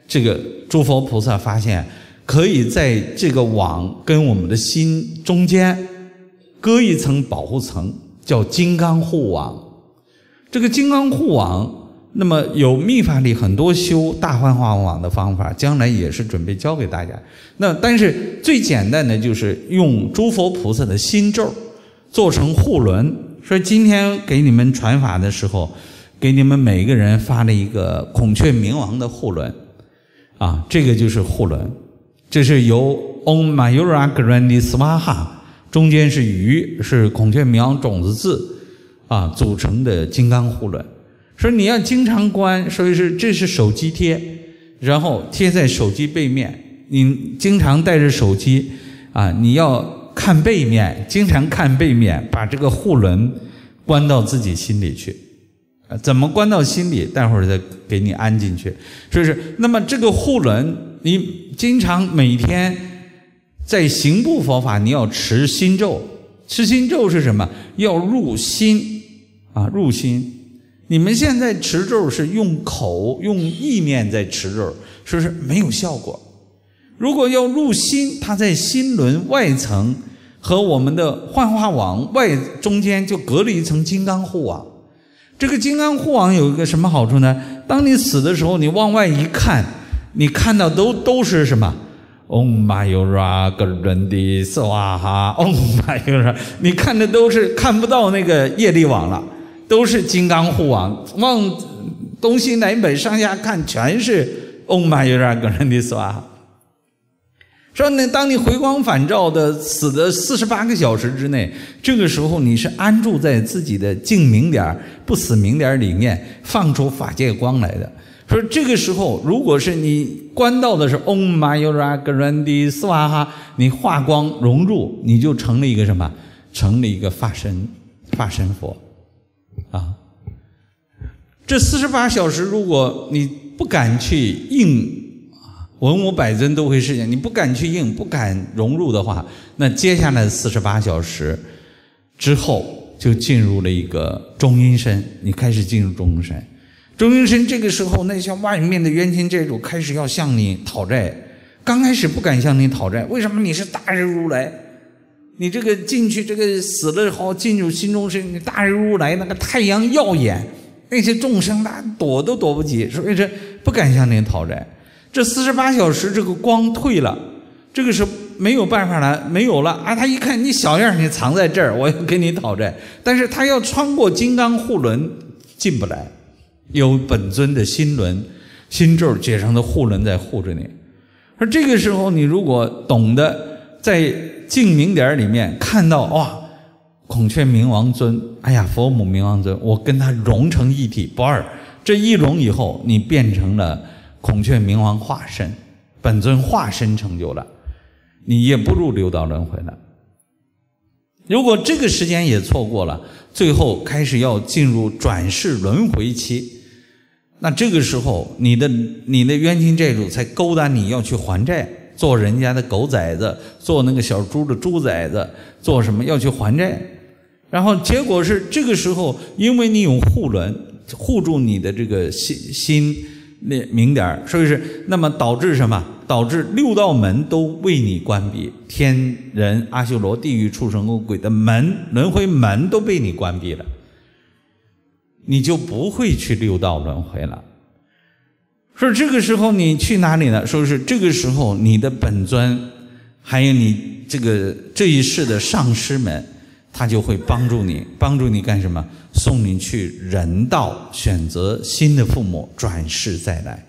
这个诸佛菩萨发现可以在这个网跟我们的心中间搁一层保护层，叫金刚护网。这个金刚护网，那么有密法里很多修大幻化网的方法，将来也是准备教给大家。那但是最简单的就是用诸佛菩萨的心咒做成护轮。所以今天给你们传法的时候，给你们每个人发了一个孔雀明王的护轮啊，这个就是护轮，这是由 Om Mayura Grandi Swaha 中间是鱼，是孔雀明王种子字啊组成的金刚护轮。说你要经常观，所以是这是手机贴，然后贴在手机背面，你经常带着手机啊，你要看背面，经常看背面，把这个护轮关到自己心里去。怎么关到心里？待会儿再给你安进去。所以是，那么这个护轮，你经常每天在行部佛法，你要持心咒。持心咒是什么？要入心啊，入心。你们现在持咒是用口用意念在持咒，是不是没有效果？如果要入心，它在心轮外层和我们的幻化网外中间就隔了一层金刚护网。这个金刚护网有一个什么好处呢？当你死的时候，你往外一看，你看到都是什么？Om Mayura Grandi Swaha Om Mayura， 你看的都是看不到那个业力网了，都是金刚护网，往东西南北上下看，全是 Om Mayura Grandi Swaha。说呢，当你回光返照的死的48个小时之内，这个时候你是安住在自己的净明点、不死明点里面，放出法界光来的。说这个时候，如果是你观到的是 Om Mayura Grandi Swaha， 你化光融入，你就成了一个什么？成了一个法身佛啊。这48小时，如果你不敢去应文武百尊都会示现，你不敢去应，不敢融入的话，那接下来的48小时之后就进入了一个中阴身，你开始进入中阴身。中阴身这个时候，那像外面的冤亲债主开始要向你讨债，刚开始不敢向你讨债，为什么？你是大日如来，你这个进去这个死了后进入心中身，你大日如来那个太阳耀眼，那些众生他躲都躲不及，所以这不敢向你讨债。这48小时这个光退了，这个是没有办法了，没有了啊！他一看你小样，你藏在这儿，我要跟你讨债，但是他要穿过金刚护轮进不来，有本尊的心轮、心咒结成的护轮在护着你。而这个时候，你如果懂得在净明点里面看到哇，孔雀明王尊，哎呀，佛母明王尊，我跟他融成一体不二。这一融以后，你变成了孔雀明王化身，本尊化身成就了，你也不入六道轮回了。如果这个时间也错过了，最后开始要进入转世轮回期，那这个时候你的冤亲债主才勾搭你要去还债，做人家的狗崽子，做那个小猪的猪崽子，做什么要去还债。然后结果是这个时候，因为你有护轮护住你的这个心那明点，所以是那么导致什么？导致六道门都为你关闭，天人阿修罗地狱畜生恶鬼的门轮回门都被你关闭了，你就不会去六道轮回了。说这个时候你去哪里呢？说是这个时候你的本尊还有你这一世的上师们，他就会帮助你干什么？送你去人道，选择新的父母，转世再来，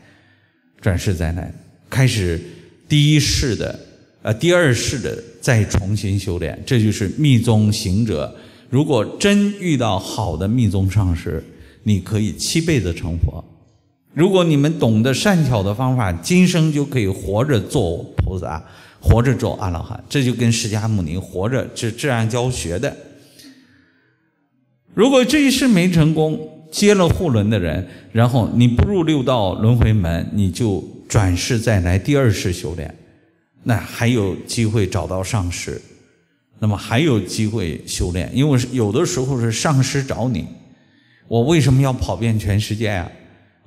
开始第一世的第二世的再重新修炼。这就是密宗行者，如果真遇到好的密宗上师，你可以7辈子成佛。如果你们懂得善巧的方法，今生就可以活着做菩萨，活着做阿罗汉。这就跟释迦牟尼活着是这样教学的。如果这一世没成功，接了护轮的人，然后你不入六道轮回门，你就转世再来第二世修炼，那还有机会找到上师，那么还有机会修炼。因为有的时候是上师找你，我为什么要跑遍全世界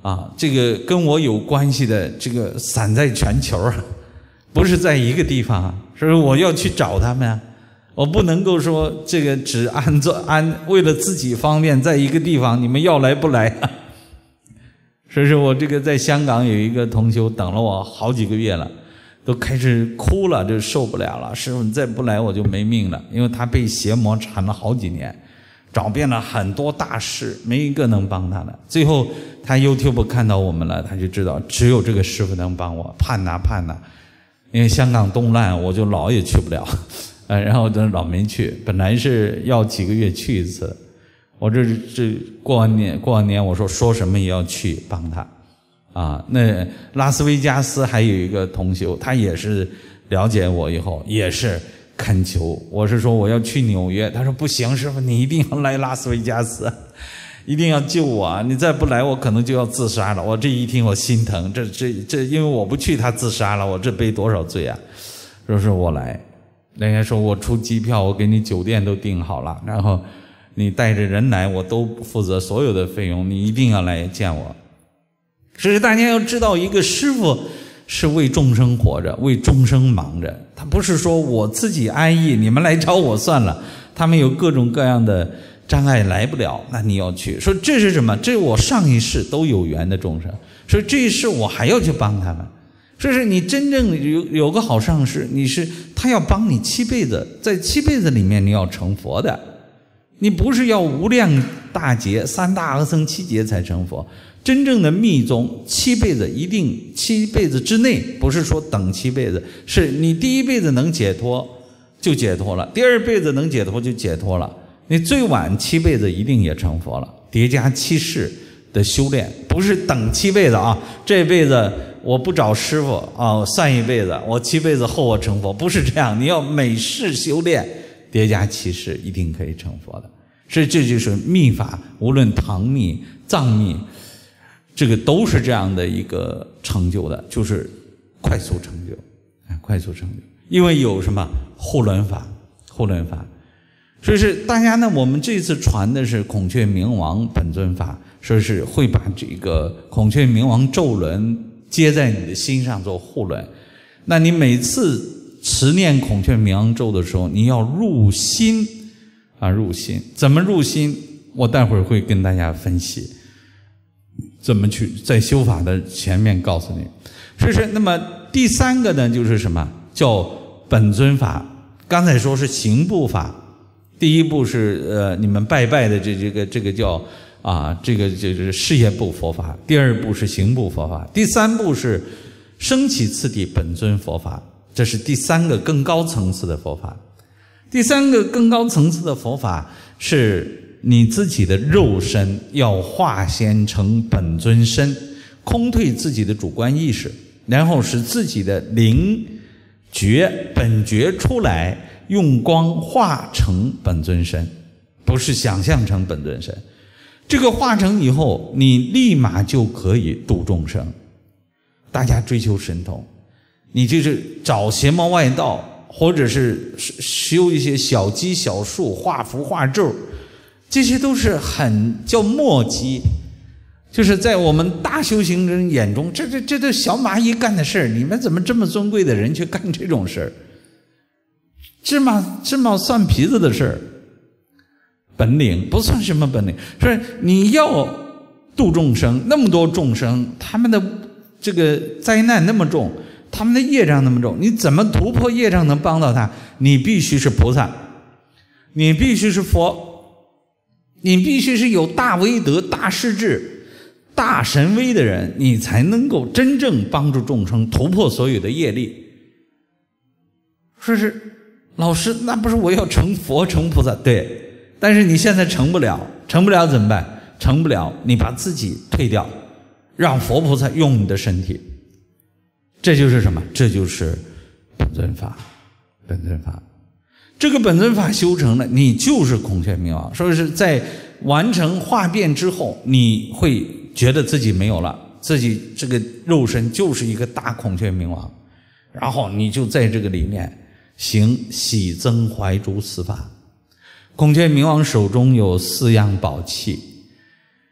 这个跟我有关系的这个散在全球啊，不是在一个地方啊，所以我要去找他们啊。我不能够说这个只为了自己方便在一个地方，你们要来不来啊？所以说我这个在香港有一个同修等了我好几个月了，都开始哭了，就受不了了。师父你再不来我就没命了，因为他被邪魔缠了好几年，找遍了很多大师，没一个能帮他的。最后他 YouTube 看到我们了，他就知道只有这个师父能帮我，盼呐，因为香港动乱我就老也去不了。然后就老没去，本来是要几个月去一次，我这过完年我说什么也要去帮他那拉斯维加斯还有一个同修，他也是了解我以后也是恳求，我是说我要去纽约，他说不行，师父你一定要来拉斯维加斯，一定要救我，你再不来我可能就要自杀了。我这一听我心疼，这因为我不去他自杀了，我这背多少罪啊。说是我来，人家说我出机票，我给你酒店都订好了，然后你带着人来，我都负责所有的费用，你一定要来见我。所以大家要知道，一个师父是为众生活着，为众生忙着，他不是说我自己安逸，你们来找我算了，他们有各种各样的障碍来不了，那你要去。说这是什么？这是我上一世都有缘的众生，所以这一世我还要去帮他们。这是你真正有个好上师，他要帮你7辈子，在7辈子里面你要成佛的，你不是要无量大劫3大阿僧祇劫才成佛。真正的密宗7辈子一定7辈子之内，不是说等7辈子，是你第一辈子能解脱就解脱了，第二辈子能解脱就解脱了，你最晚7辈子一定也成佛了。叠加7世的修炼，不是等7辈子啊，这辈子我不找师父算一辈子，我7辈子后我成佛，不是这样，你要每世修炼，叠加7世一定可以成佛的。所以这就是密法，无论唐密、藏密，这个都是这样的一个成就的，就是快速成就，快速成就。因为有什么护轮法，所以是大家呢，我们这次传的是孔雀明王本尊法，说是会把这个孔雀明王咒轮接在你的心上做护轮。那你每次持念孔雀明王咒的时候，你要入心入心。怎么入心？我待会儿会跟大家分析怎么去在修法的前面告诉你。所以说，那么第3个呢，就是什么叫本尊法？刚才说是行部法，第一步是你们拜的这个叫这个就是事业部佛法，第2步是行部佛法，第3步是升起次第本尊佛法，这是第3个更高层次的佛法。第3个更高层次的佛法是你自己的肉身要化现成本尊身，空退自己的主观意识，然后使自己的灵觉本觉出来，用光化成本尊身，不是想象成本尊身。这个化成以后，你立马就可以度众生。大家追求神通，你就是找邪魔外道，或者是修一些小机小术、画符画咒，这些都是很叫墨迹，就是在我们大修行人眼中，这都小蚂蚁干的事儿，你们怎么这么尊贵的人去干这种事儿？芝麻蒜皮子的事儿，本领不算什么本领。所以你要度众生，那么多众生，他们的这个灾难那么重，他们的业障那么重，你怎么突破业障能帮到他？你必须是菩萨，你必须是佛，你必须是有大威德、大势至、大神威的人，你才能够真正帮助众生突破所有的业力。说是老师，那不是我要成佛成菩萨？对，但是你现在成不了怎么办？成不了，你把自己退掉，让佛菩萨用你的身体。这就是什么？这就是本尊法。这个本尊法修成了，你就是孔雀明王。所以是在完成化变之后，你会觉得自己没有了，自己这个肉身就是一个大孔雀明王，然后你就在这个里面行喜增怀诸四法。孔雀明王手中有4样宝器，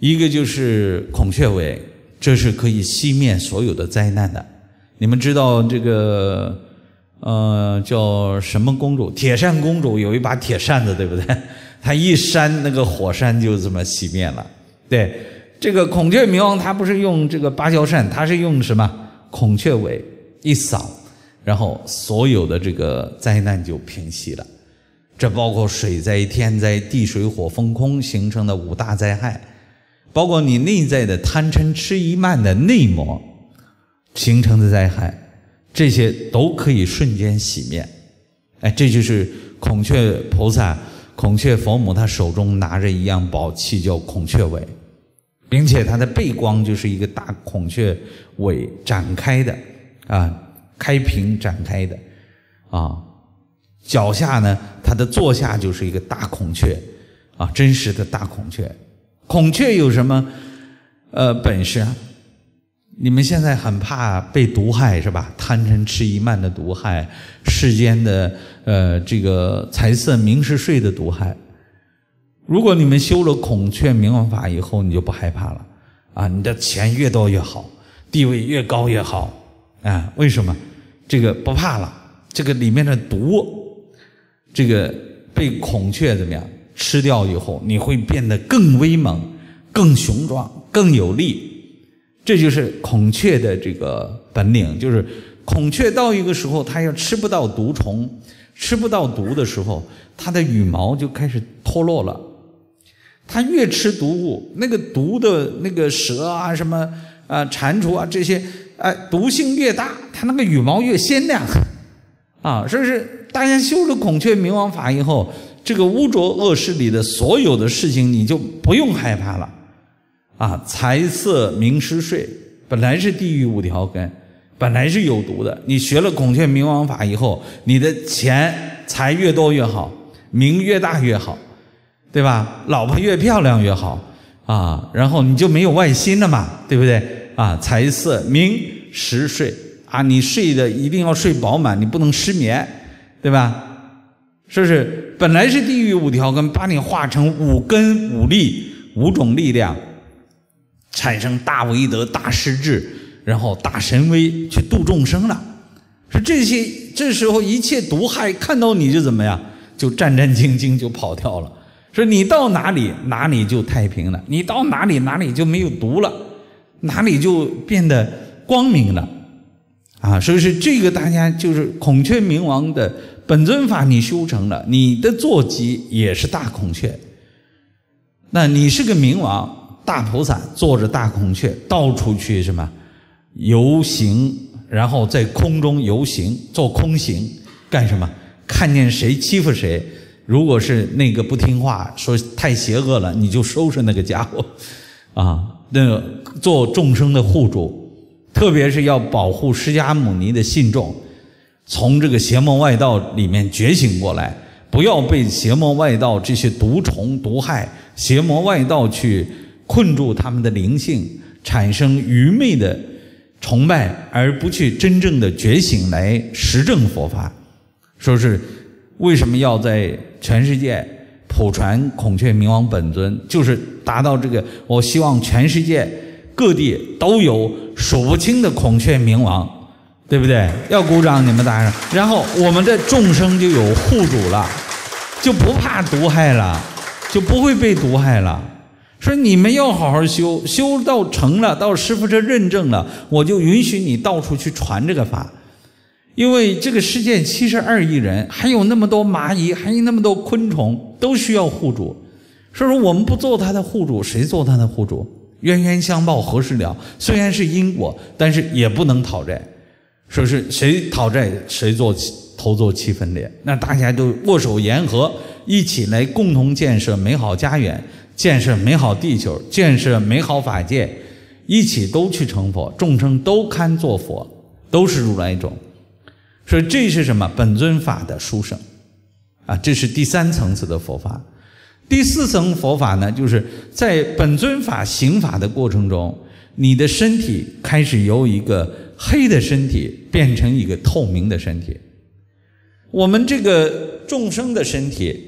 一个就是孔雀尾，这是可以熄灭所有的灾难的。你们知道这个叫什么公主？铁扇公主有一把铁扇子，对不对？她一扇，那个火山就这么熄灭了。对，这个孔雀明王他不是用这个芭蕉扇，他是用什么？孔雀尾一扫，然后所有的这个灾难就平息了。这包括水灾、天灾、地水火风空形成的5大灾害，包括你内在的贪嗔痴疑慢的内魔形成的灾害，这些都可以瞬间熄灭。哎，这就是孔雀菩萨、孔雀佛母他手中拿着一样宝器，叫孔雀尾，并且他的背光就是一个大孔雀尾展开的啊，开屏展开的啊。脚下呢，它的座下就是一个大孔雀啊，真实的大孔雀。孔雀有什么本事啊？你们现在很怕被毒害是吧？贪嗔痴疑慢的毒害，世间的这个财色名食睡的毒害。如果你们修了孔雀明王法以后，你就不害怕了啊！你的钱越多越好，地位越高越好啊！为什么？这个不怕了，这个里面的毒。这个被孔雀怎么样吃掉以后，你会变得更威猛、更雄壮、更有力。这就是孔雀的这个本领，就是孔雀到一个时候，它要吃不到毒虫、吃不到毒的时候，它的羽毛就开始脱落了。它越吃毒物，那个毒的那个蛇啊、什么蟾蜍啊这些，毒性越大，它那个羽毛越鲜亮啊，是不是？大家修了孔雀明王法以后，这个污浊恶势里的所有的事情你就不用害怕了啊！财色名食睡本来是地狱5条根，本来是有毒的。你学了孔雀明王法以后，你的钱财越多越好，名越大越好，对吧？老婆越漂亮越好啊！然后你就没有外心了嘛，对不对啊？财色名食睡啊，你睡的一定要睡饱满，你不能失眠。对吧？是不是？本来是地狱5条根，把你化成5根5力5种力量，产生大威德、大势至，然后大神威去度众生了。说这时候一切毒害看到你就怎么样？就战战兢兢就跑掉了。说你到哪里哪里就太平了，你到哪里哪里就没有毒了，哪里就变得光明了。啊，所以是这个大家就是孔雀明王的本尊法，你修成了，你的坐骑也是大孔雀。那你是个明王大菩萨，坐着大孔雀到处去什么游行，然后在空中游行做空行干什么？看见谁欺负谁，如果是那个不听话说太邪恶了，你就收拾那个家伙啊，那做众生的护主。特别是要保护释迦牟尼的信众，从这个邪魔外道里面觉醒过来，不要被邪魔外道这些毒虫毒害，邪魔外道去困住他们的灵性，产生愚昧的崇拜，而不去真正的觉醒来实证佛法。说是为什么要在全世界普传孔雀明王本尊，就是达到这个，我希望全世界各地都有数不清的孔雀明王，对不对？要鼓掌，你们大家。然后我们的众生就有护主了，就不怕毒害了，就不会被毒害了。说你们要好好修，修到成了，到师父这认证了，我就允许你到处去传这个法。因为这个世界72亿人，还有那么多蚂蚁，还有那么多昆虫，都需要护主。所以说我们不做他的护主，谁做他的护主？冤冤相报何时了？虽然是因果，但是也不能讨债。说是谁讨债谁头做7分裂。那大家都握手言和，一起来共同建设美好家园，建设美好地球，建设美好法界，一起都去成佛，众生都堪做佛，都是如来种。所以这是什么？本尊法的殊胜啊！这是第3层次的佛法。第4层佛法呢，就是在本尊法行法的过程中，你的身体开始由一个黑的身体变成一个透明的身体。我们这个众生的身体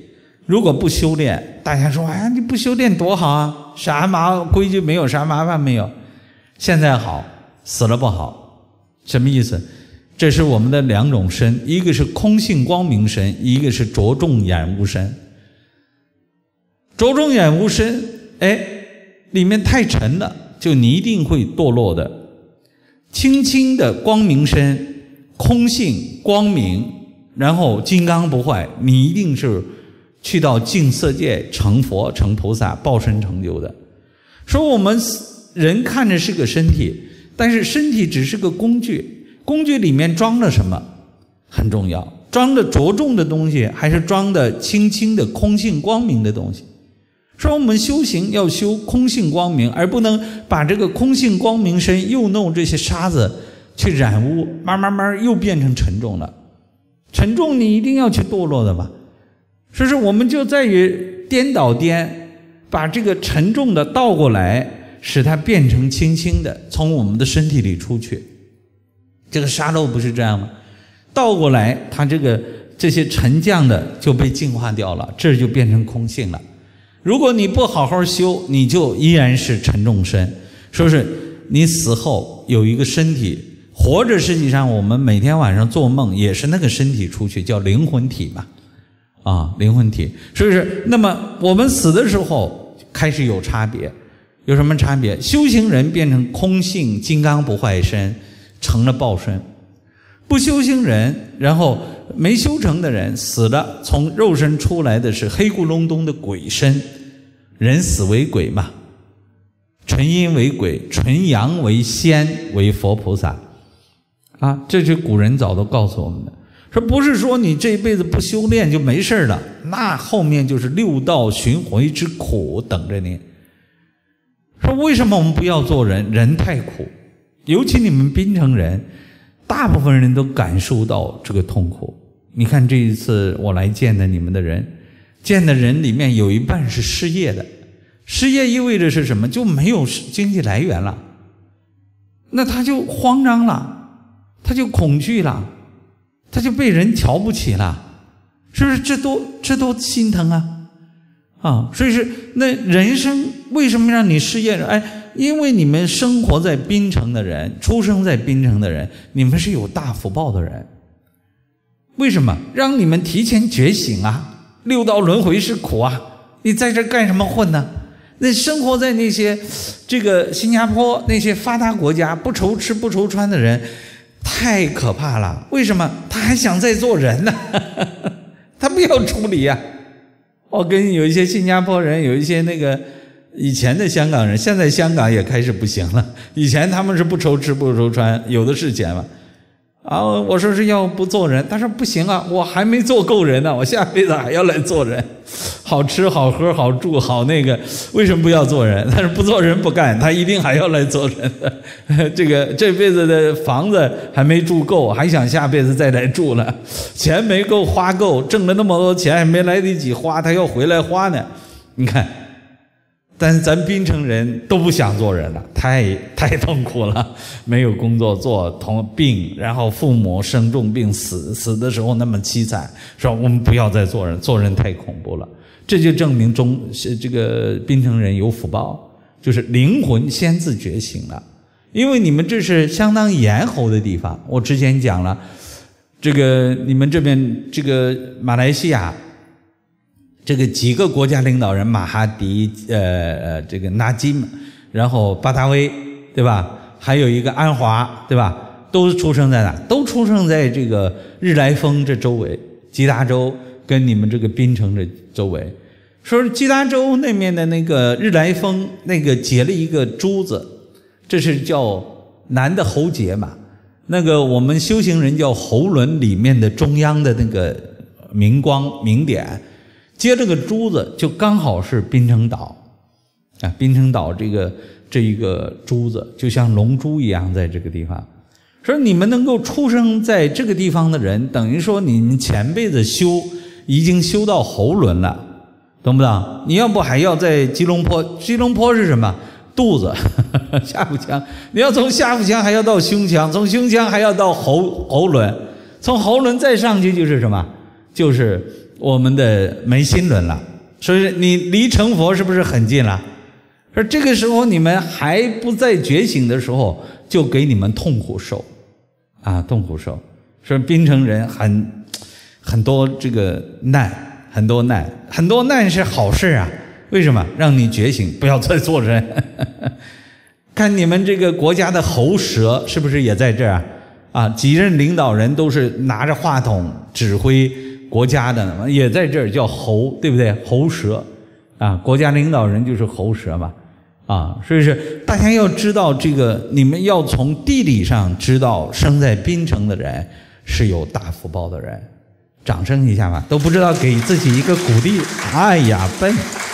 如果不修炼，大家说哎，你不修炼多好啊，啥规矩没有，啥麻烦没有。现在好，死了不好，什么意思？这是我们的两种身，一个是空性光明身，一个是着重染污身。着重染污身，哎，里面太沉了，就你一定会堕落的。轻轻的光明身，空性光明，然后金刚不坏，你一定是去到净色界成佛成菩萨报身成就的。说我们人看着是个身体，但是身体只是个工具，工具里面装了什么很重要，装的着重的东西还是装的轻轻的空性光明的东西。说我们修行要修空性光明，而不能把这个空性光明身又弄这些沙子去染污，慢慢又变成沉重了。沉重你一定要去堕落的吧。所以说我们就在于颠倒把这个沉重的倒过来，使它变成轻轻的从我们的身体里出去。这个沙漏不是这样吗？倒过来它这些沉降的就被净化掉了，这就变成空性了。如果你不好好修，你就依然是沉重身。说是你死后有一个身体，活着实际上我们每天晚上做梦也是那个身体出去，叫灵魂体嘛。灵魂体是不是？那么我们死的时候开始有差别，有什么差别？修行人变成空性金刚不坏身，成了报身；不修行人，然后没修成的人死了，从肉身出来的是黑咕隆咚的鬼身。人死为鬼嘛，纯阴为鬼，纯阳为仙，为佛菩萨这是古人早都告诉我们的。说不是说你这一辈子不修炼就没事了，那后面就是六道循回之苦等着你。说为什么我们不要做人？人太苦，尤其你们槟城人，大部分人都感受到这个痛苦。你看这一次我来见的你们的人，见的人里面有一半是失业的，失业意味着是什么？就没有经济来源了，那他就慌张了，他就恐惧了，他就被人瞧不起了，是不是？这多心疼啊！所以是那人生为什么让你失业？因为你们生活在槟城的人，出生在槟城的人，你们是有大福报的人。为什么？让你们提前觉醒啊！六道轮回是苦啊，你在这干什么混呢？那生活在那些这个新加坡那些发达国家，不愁吃不愁穿的人太可怕了。为什么？他还想再做人呢他不要处理啊。我跟有一些新加坡人，有一些那个以前的香港人，现在香港也开始不行了。以前他们是不愁吃不愁穿，有的是钱嘛。我说是要不做人，他说不行啊，我还没做够人呢，我下辈子还要来做人，好吃好喝好住好那个，为什么不要做人？但是不做人不干，他一定还要来做人的。这辈子的房子还没住够，还想下辈子再来住了，钱没够花够，挣了那么多钱还没来得及花，他要回来花呢。你看，但是咱槟城人都不想做人了，太痛苦了，没有工作做，病，然后父母生重病死的时候那么凄惨，说我们不要再做人，做人太恐怖了。这就证明这个槟城人有福报，就是灵魂先自觉醒了。因为你们这是相当严侯的地方，我之前讲了，这个你们这边这个马来西亚。这个几个国家领导人，马哈迪，这个纳金，然后巴达威，对吧？还有一个安华，对吧？都出生在哪？都出生在这个日来峰这周围，吉达州跟你们这个槟城这周围。说吉达州那面的那个日来峰，那个结了一个珠子，这是叫南的喉结嘛？那个我们修行人叫喉轮里面的中央的那个明光明点。接这个珠子就刚好是槟城岛槟城岛这一个珠子就像龙珠一样在这个地方。说你们能够出生在这个地方的人，等于说你们前辈子已经修到喉轮了，懂不懂？你要不还要在吉隆坡？吉隆坡是什么？肚子下腹腔，你要从下腹腔还要到胸腔，从胸腔还要到喉轮，从喉轮再上去就是什么？就是我们的眉心轮了，所以你离成佛是不是很近了？说这个时候你们还不在觉醒的时候，就给你们痛苦受啊，痛苦受。说槟城人很多这个难，很多难是好事啊。为什么？让你觉醒，不要再做人。看你们这个国家的喉舌是不是也在这儿啊？几任领导人都是拿着话筒指挥国家的，也在这儿叫喉，对不对？喉舌啊，国家领导人就是喉舌嘛。啊，所以是大家要知道这个，你们要从地理上知道，生在槟城的人是有大福报的人。掌声一下吧，都不知道给自己一个鼓励。哎呀，笨！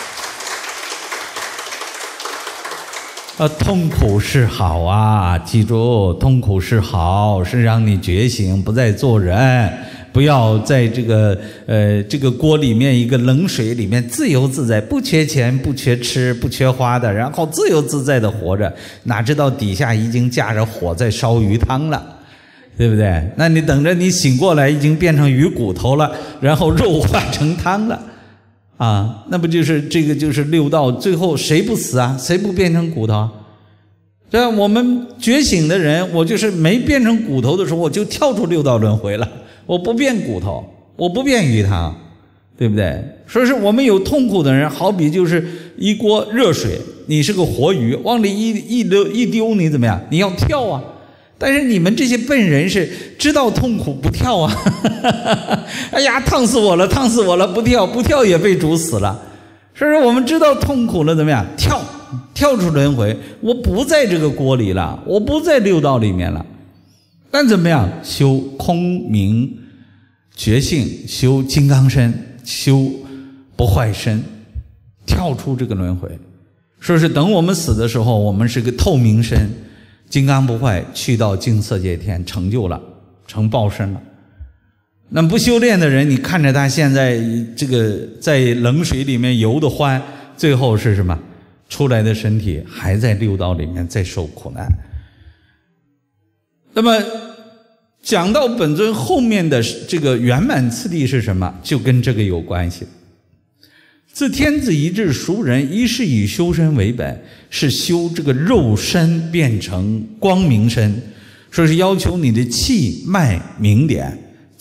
痛苦是好啊，记住，痛苦是好，是让你觉醒，不再做人。不要在这个锅里面一个冷水里面自由自在，不缺钱不缺吃不缺花的，然后自由自在的活着，哪知道底下已经架着火在烧鱼汤了，对不对？那你等着你醒过来已经变成鱼骨头了，然后肉化成汤了啊，那不就是这个就是六道，最后谁不死啊？谁不变成骨头？这我们觉醒的人，我就是没变成骨头的时候，我就跳出六道轮回了。我不变骨头，我不变鱼汤，对不对？说是我们有痛苦的人，好比就是一锅热水，你是个活鱼，往里一丢，你怎么样？你要跳啊！但是你们这些笨人是知道痛苦不跳啊！哎呀，烫死我了，烫死我了！不跳也被煮死了。所以说我们知道痛苦了，怎么样？跳出轮回，我不在这个锅里了，我不在六道里面了。但怎么样？修空明觉性，修金刚身，修不坏身，跳出这个轮回。说是等我们死的时候，我们是个透明身，金刚不坏，去到净色界天，成就了，成报身了。那不修炼的人，你看着他现在这个在冷水里面游得欢，最后是什么？出来的身体还在六道里面在受苦难。那么讲到本尊后面的这个圆满次第是什么？就跟这个有关系。自天子以至熟人，一是以修身为本，是修这个肉身变成光明身，说是要求你的气脉明点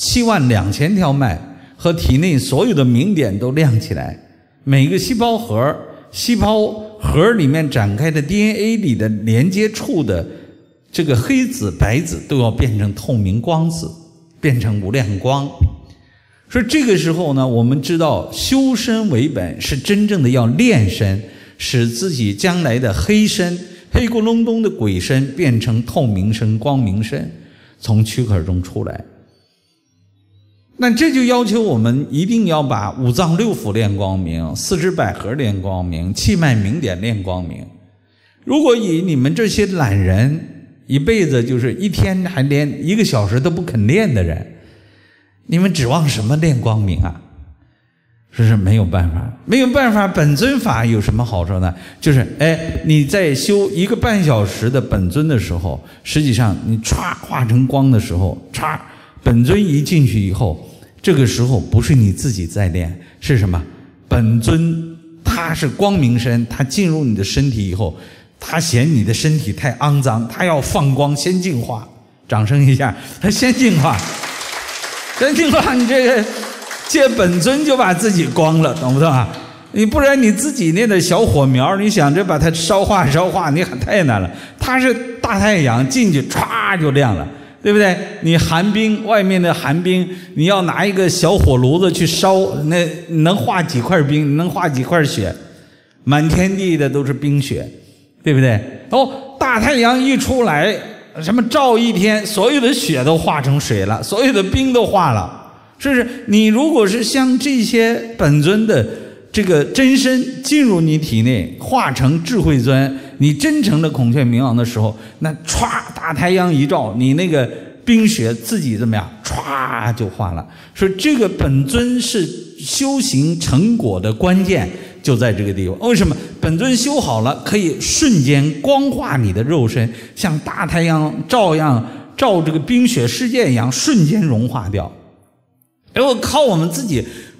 ，72000条脉和体内所有的明点都亮起来，每个细胞核里面展开的 DNA 里的连接处的这个黑子白子都要变成透明光子，变成无量光。所以这个时候呢，我们知道修身为本是真正的要练身，使自己将来的黑身黑咕隆咚的鬼身变成透明身光明身，从躯壳中出来。那这就要求我们一定要把五脏六腑练光明，四肢百合练光明，气脉明点练光明。如果以你们这些懒人一辈子就是一天还练1个小时都不肯练的人，你们指望什么练光明啊？说是没有办法，没有办法。本尊法有什么好处呢？就是你在修1个半小时的本尊的时候，实际上你歘化成光的时候，歘本尊一进去以后，这个时候不是你自己在练，是什么？本尊它是光明身，它进入你的身体以后，他嫌你的身体太肮脏，他要放光先净化。掌声一下，他先净化，先净化，你这个借本尊就把自己光了，懂不懂啊？你不然你自己那个小火苗，你想着把它烧化，你太难了。它是大太阳进去歘就亮了，对不对？你寒冰，外面的寒冰，你要拿一个小火炉子去烧，那能化几块冰？能化几块雪？满天地的都是冰雪。对不对？大太阳一出来，什么照一天，所有的雪都化成水了，所有的冰都化了。是不是？你如果是像这些本尊的这个真身进入你体内，化成智慧尊，你真诚的孔雀明王的时候，那歘大太阳一照，你那个冰雪自己怎么样？歘就化了。说这个本尊是修行成果的关键。就在这个地方，为什么本尊修好了，可以瞬间光化你的肉身，像大太阳照这个冰雪世界一样，瞬间融化掉。然后靠我们自己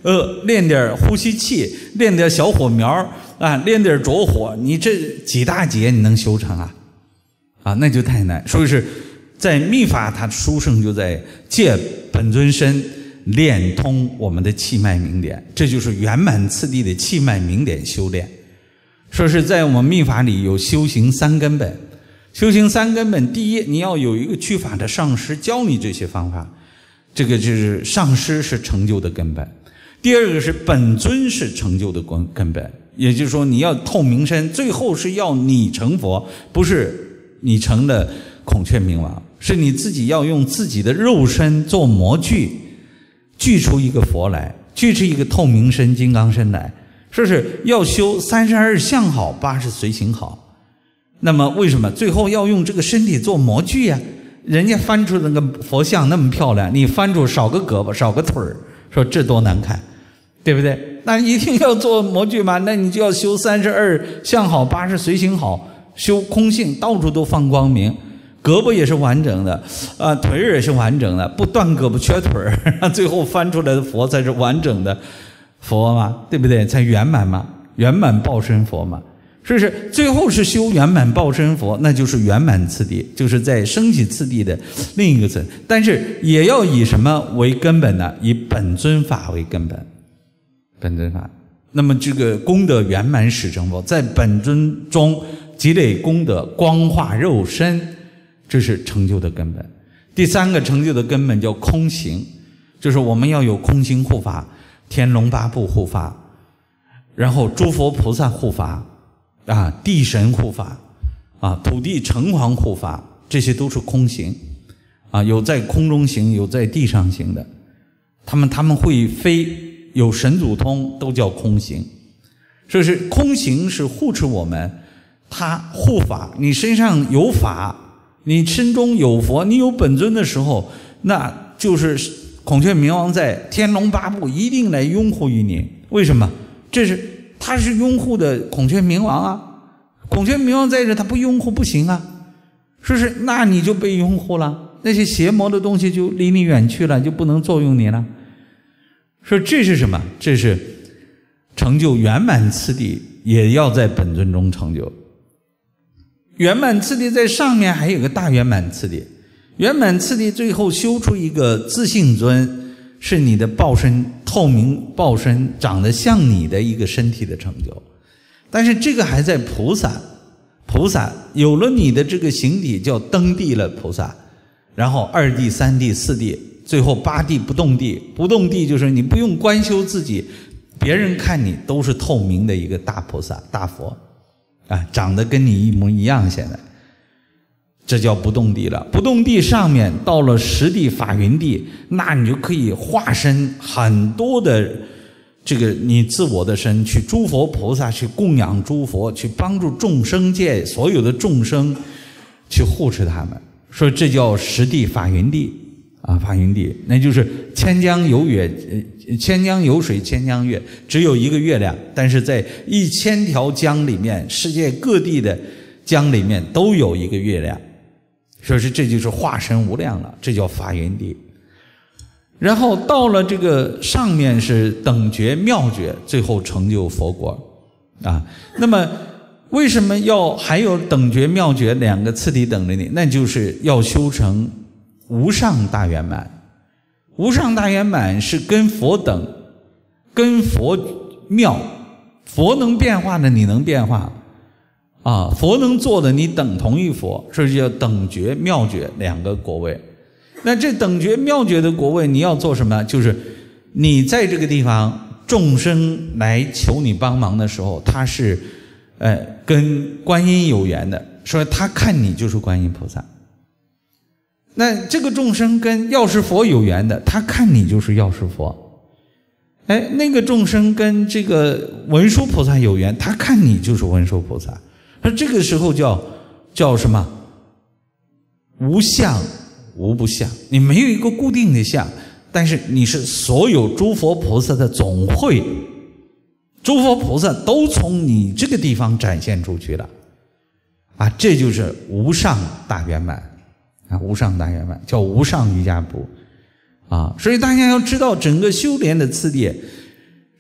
练点呼吸气，练点小火苗啊，练点着火，你这几大节你能修成啊？啊，那就太难。所以是在密法，它殊胜就在借本尊身练通我们的气脉明点，这就是圆满次第的气脉明点修炼。说是在我们密法里有修行三根本，修行三根本，第一，你要有一个居法的上师教你这些方法，这个就是上师是成就的根本。第二个是本尊是成就的根本，也就是说你要透明身，最后是要你成佛，不是你成了孔雀明王，是你自己要用自己的肉身做模具，具出一个佛来，具出一个透明身金刚身来，说是要修32相好80随行好。那么为什么最后要用这个身体做模具呀？人家翻出那个佛像那么漂亮，你翻出少个胳膊少个腿儿，说这多难看，对不对？那一定要做模具嘛，那你就要修32相好80随行好，修空性，到处都放光明，胳膊也是完整的腿儿也是完整的，不断胳膊缺腿儿，最后翻出来的佛才是完整的佛嘛，对不对？才圆满嘛，圆满报身佛嘛。是不是最后是修圆满报身佛，那就是圆满次第，就是在升起次第的另一个层，但是也要以什么为根本呢？以本尊法为根本，本尊法。那么这个功德圆满始成佛，在本尊中积累功德，光化肉身，这是成就的根本。第三个成就的根本叫空行，就是我们要有空行护法，天龙八部护法，然后诸佛菩萨护法地神护法土地城隍护法，这些都是空行有在空中行，有在地上行的，他们会飞，有神祖通，都叫空行。所以是空行是护持我们，他护法，你身上有法，你身中有佛，你有本尊的时候，那就是孔雀明王在天龙八部一定来拥护于你。为什么？他是拥护的孔雀明王啊，孔雀明王在这，他不拥护不行啊，是不是？那你就被拥护了，那些邪魔的东西就离你远去了，就不能作用你了。说这是什么？这是成就圆满次第，也要在本尊中成就。圆满次第在上面还有个大圆满次第，圆满次第最后修出一个自性尊，是你的报身，透明报身，长得像你的一个身体的成就。但是这个还在菩萨有了你的这个形体叫登地了菩萨，然后2地3地4地，最后8地不动地。不动地就是你不用观修自己，别人看你都是透明的一个大菩萨大佛长得跟你一模一样。现在这叫不动地了。不动地上面到了10地法云地，那你就可以化身很多的这个你自我的身，去诸佛菩萨，去供养诸佛，去帮助众生界所有的众生，去护持他们。说这叫10地法云地法云地，那就是千江有月，千江有水千江月，只有一个月亮，但是在1000条江里面，世界各地的江里面都有一个月亮。说是这就是化身无量了，这叫法云地。然后到了这个上面是等觉妙觉，最后成就佛国那么为什么要还有等觉妙觉2个次第等着你？那就是要修成无上大圆满。无上大圆满是跟佛等，跟佛妙，佛能变化的你能变化佛能做的你等同于佛，这就叫等觉妙觉2个果位。那这等觉妙觉的果位你要做什么？就是你在这个地方众生来求你帮忙的时候，他是跟观音有缘的，所以他看你就是观音菩萨。那这个众生跟药师佛有缘的，他看你就是药师佛。那个众生跟这个文殊菩萨有缘，他看你就是文殊菩萨。那这个时候叫什么？无相无不相，你没有一个固定的相，但是你是所有诸佛菩萨的总会，诸佛菩萨都从你这个地方展现出去了这就是无上大圆满无上大圆满叫无上瑜伽部所以大家要知道整个修炼的次第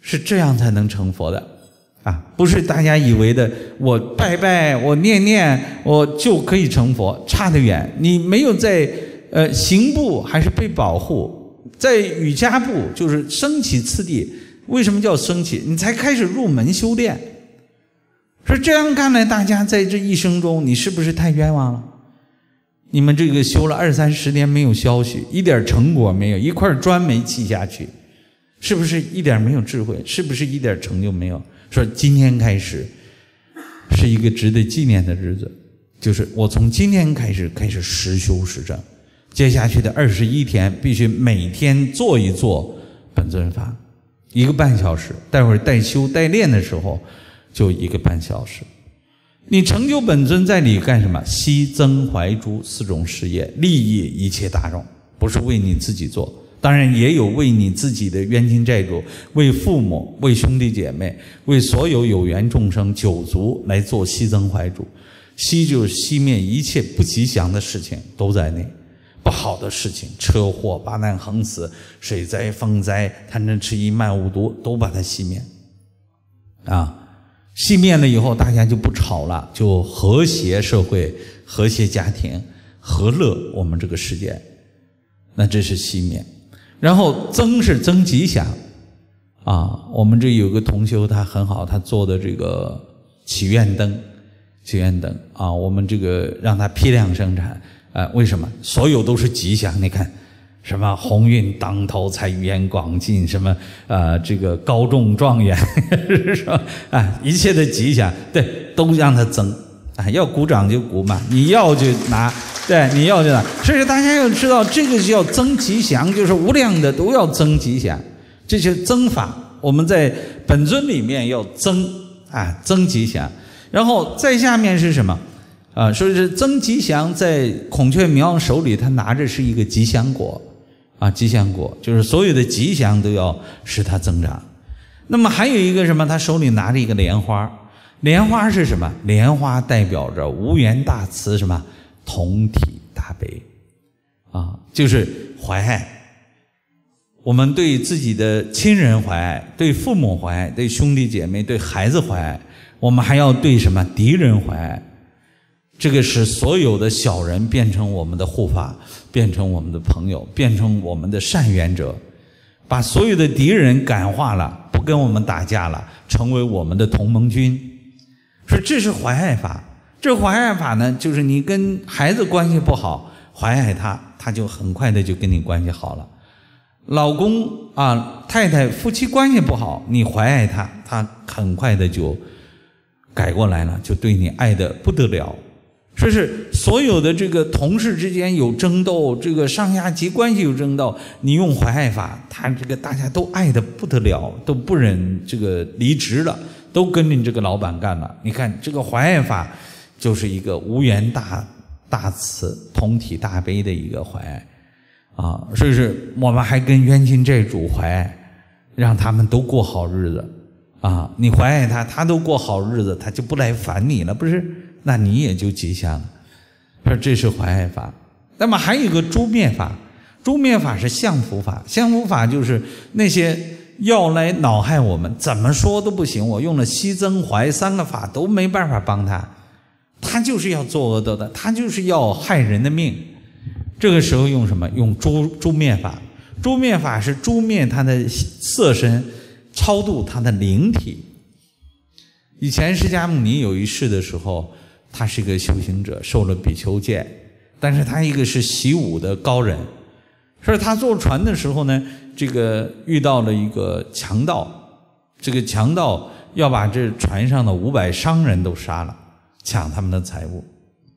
是这样才能成佛的啊！不是大家以为的，我拜拜，我念念，我就可以成佛，差得远。你没有在行部还是被保护，在瑜伽部就是升起次第。为什么叫升起？你才开始入门修炼。说这样看来，大家在这一生中，你是不是太冤枉了？你们这个修了20-30年没有消息，一点成果没有，一块砖没砌下去，是不是一点没有智慧？是不是一点成就没有？说今天开始是一个值得纪念的日子，就是我从今天开始实修实证，接下去的21天必须每天做一做本尊法，1个半小时，待会儿带修带练的时候就1个半小时。你成就本尊在里干什么？悉增怀诛4种事业，利益一切大众，不是为你自己做，当然也有为你自己的冤亲债主、为父母、为兄弟姐妹、为所有有缘众生九族来做悉增怀诛。悉就是熄灭一切不吉祥的事情都在内，不好的事情，车祸、八难横死、水灾、风灾、贪嗔痴疑慢五毒都把它熄灭啊！熄灭了以后，大家就不吵了，就和谐社会、和谐家庭、和乐我们这个世界。那这是熄灭。然后增是增吉祥啊！我们这有个同修他很好，他做的这个祈愿灯啊，我们这个让他批量生产为什么？所有都是吉祥，你看什么鸿运当头、财源广进，什么这个高中状元是吧？一切的吉祥，对，都让它增要鼓掌就鼓嘛，你要就拿，对，你要就拿。所以大家要知道，这个叫增吉祥，就是无量的都要增吉祥，这就是增法。我们在本尊里面要增吉祥，然后在下面是什么？说是增吉祥，在孔雀明王手里，他拿着是一个吉祥果。吉祥果就是所有的吉祥都要使它增长。那么还有一个什么？他手里拿着一个莲花，莲花是什么？莲花代表着无缘大慈，什么？同体大悲就是怀爱。我们对自己的亲人怀爱，对父母怀爱，对兄弟姐妹、对孩子怀爱，我们还要对什么？敌人怀爱。这个使所有的小人变成我们的护法，变成我们的朋友，变成我们的善缘者，把所有的敌人感化了，不跟我们打架了，成为我们的同盟军。说这是怀爱法。这怀爱法呢，就是你跟孩子关系不好，怀爱他，他就很快的就跟你关系好了。老公太太夫妻关系不好，你怀爱他，他很快的就改过来了，就对你爱得不得了。说是所有的这个同事之间有争斗，这个上下级关系有争斗，你用怀爱法，他这个大家都爱得不得了，都不忍这个离职了，都跟着这个老板干了。你看这个怀爱法就是一个无缘大慈、同体大悲的一个怀爱所以是我们还跟冤亲债主怀爱，让他们都过好日子你怀爱他，他都过好日子，他就不来烦你了，不是？那你也就吉祥了。说这是怀爱法。那么还有一个诛灭法，诛灭法是降伏法。降伏法就是那些要来恼害我们，怎么说都不行，我用了悉增怀3个法都没办法帮他，他就是要作恶多端，他就是要害人的命。这个时候用什么？用诛灭法。诛灭法是诛灭他的色身，超度他的灵体。以前释迦牟尼有一世的时候，他是一个修行者，受了比丘戒，但是他一个是习武的高人。所以他坐船的时候呢，这个遇到了一个强盗，这个强盗要把这船上的500商人都杀了，抢他们的财物。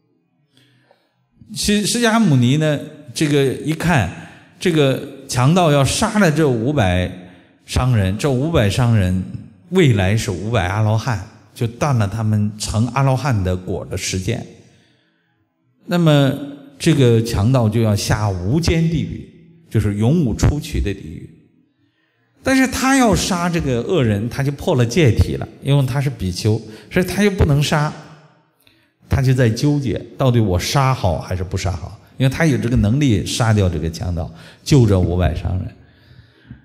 释迦牟尼呢，这个一看这个强盗要杀了这500商人，这500商人未来是500阿罗汉，就断了他们成阿罗汉的果的时间。那么这个强盗就要下无间地狱，就是永无出取的地狱。但是他要杀这个恶人，他就破了戒体了，因为他是比丘，所以他又不能杀，他就在纠结到底我杀好还是不杀好，因为他有这个能力杀掉这个强盗，救这500商人。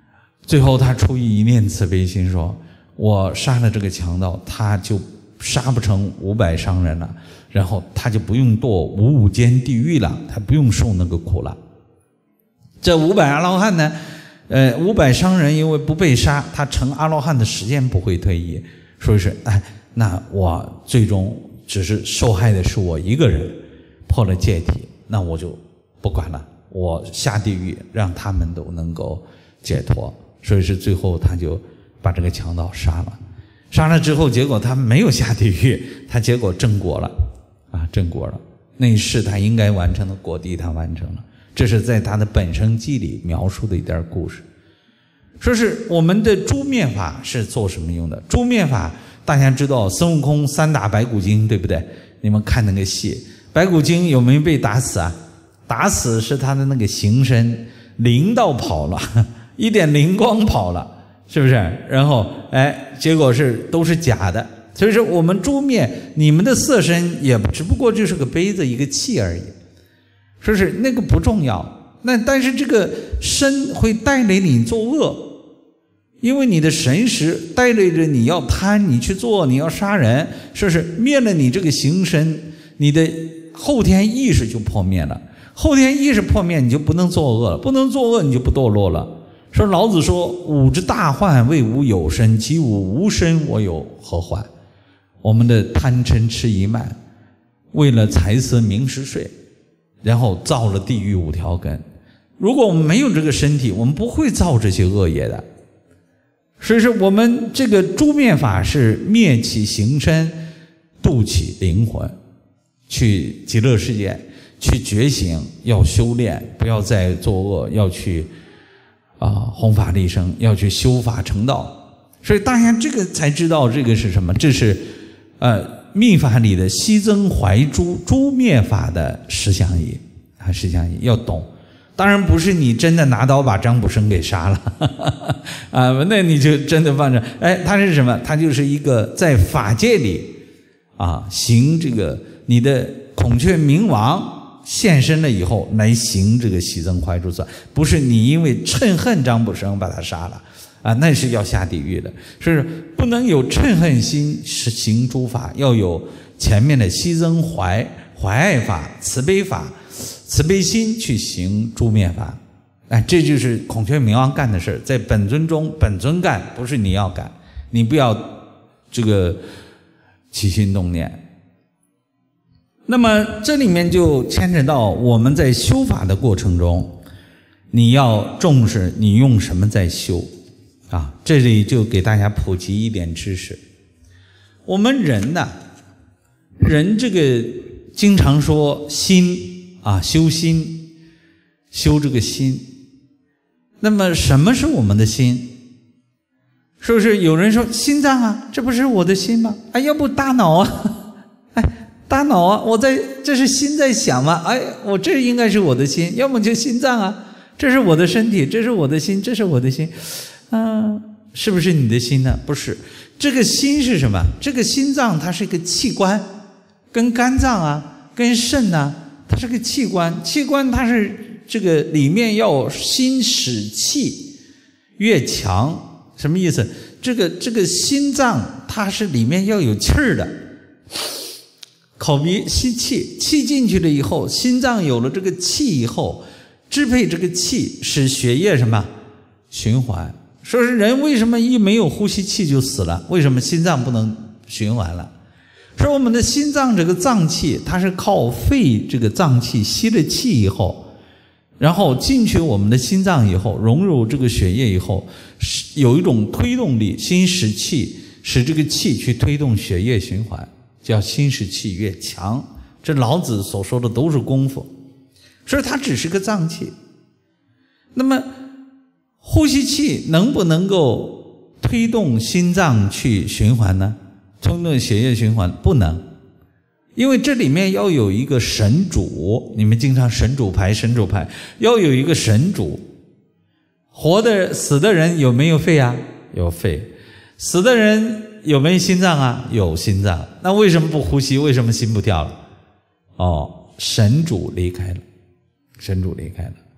最后他出于一念慈悲心说，我杀了这个强盗，他就杀不成500商人了，然后他就不用堕无间地狱了，他不用受那个苦了。这500阿罗汉呢，500商人因为不被杀，他成阿罗汉的时间不会推移，所以是那我最终只是受害的是我一个人，破了戒体，那我就不管了，我下地狱让他们都能够解脱。所以是最后他就把这个强盗杀了，杀了之后结果他没有下地狱，他结果正果了正果了，那一世他应该完成的果地他完成了。这是在他的本生记里描述的一点故事。说是我们的诛灭法是做什么用的？诛灭法大家知道孙悟空3打白骨精，对不对？你们看那个戏，白骨精有没有被打死啊？打死是他的那个形身灵道跑了，一点灵光跑了，是不是？然后结果都是假的。所以说我们诛灭你们的色身也只不过就是个杯子一个器而已，说是那个不重要。但是这个身会带来你作恶，因为你的神识带来着你要贪，你去做，你要杀人，说是灭了你这个形身，你的后天意识就破灭了。后天意识破灭，你就不能作恶了，不能作恶你就不堕落了。说老子说吾之大患为吾有身，其吾无身我有何患？我们的贪嗔痴疑慢，为了财色名食睡，然后造了地狱5条根。如果我们没有这个身体，我们不会造这些恶业的。所以说我们这个诛灭法是灭其形身，度其灵魂，去极乐世界去觉醒，要修炼，不要再作恶，要去弘法利生，要去修法成道。所以大家这个才知道这个是什么，这是密法里的息增怀诛灭法的实相义实相义要懂。当然不是你真的拿刀把张卜生给杀了那你就真的放着。他是什么？他就是一个在法界里行这个你的孔雀明王现身了以后来行这个息增怀诛算，不是你因为嗔恨张卜生把他杀了那是要下地狱的。所以说不能有嗔恨心行诸法，要有前面的息增怀爱法、慈悲法、慈悲心去行诛灭法。这就是孔雀明王干的事，在本尊中本尊干，不是你要干，你不要这个起心动念。那么这里面就牵扯到我们在修法的过程中，你要重视你用什么在修这里就给大家普及一点知识。我们人这个经常说心修心，修这个心。那么什么是我们的心？是不是有人说心脏这不是我的心吗？要不大脑大脑这是心在想吗？我这应该是我的心，要么就心脏这是我的身体，这是我的心，这是我的心是不是你的心呢？不是。这个心是什么？这个心脏它是一个器官，跟肝脏跟肾它是个器官。器官它是这个里面要心使气越强，什么意思？这个心脏它是里面要有气儿的，口鼻吸气，气进去了以后，心脏有了这个气以后，支配这个气，使血液什么循环。说是人为什么一没有呼吸气就死了？为什么心脏不能循环了？说我们的心脏这个脏器，它是靠肺这个脏器吸了气以后，然后进去我们的心脏以后，融入这个血液以后，有一种推动力，心使气，使这个气去推动血液循环，叫心使气越强。这老子所说的都是功夫，所以它只是个脏器。那么呼吸气能不能够推动心脏去循环呢？推动血液循环不能，因为这里面要有一个神主。你们经常神主牌要有一个神主。死的人有没有肺有肺。死的人有没有心脏有心脏。那为什么不呼吸？为什么心不跳了？神主离开了。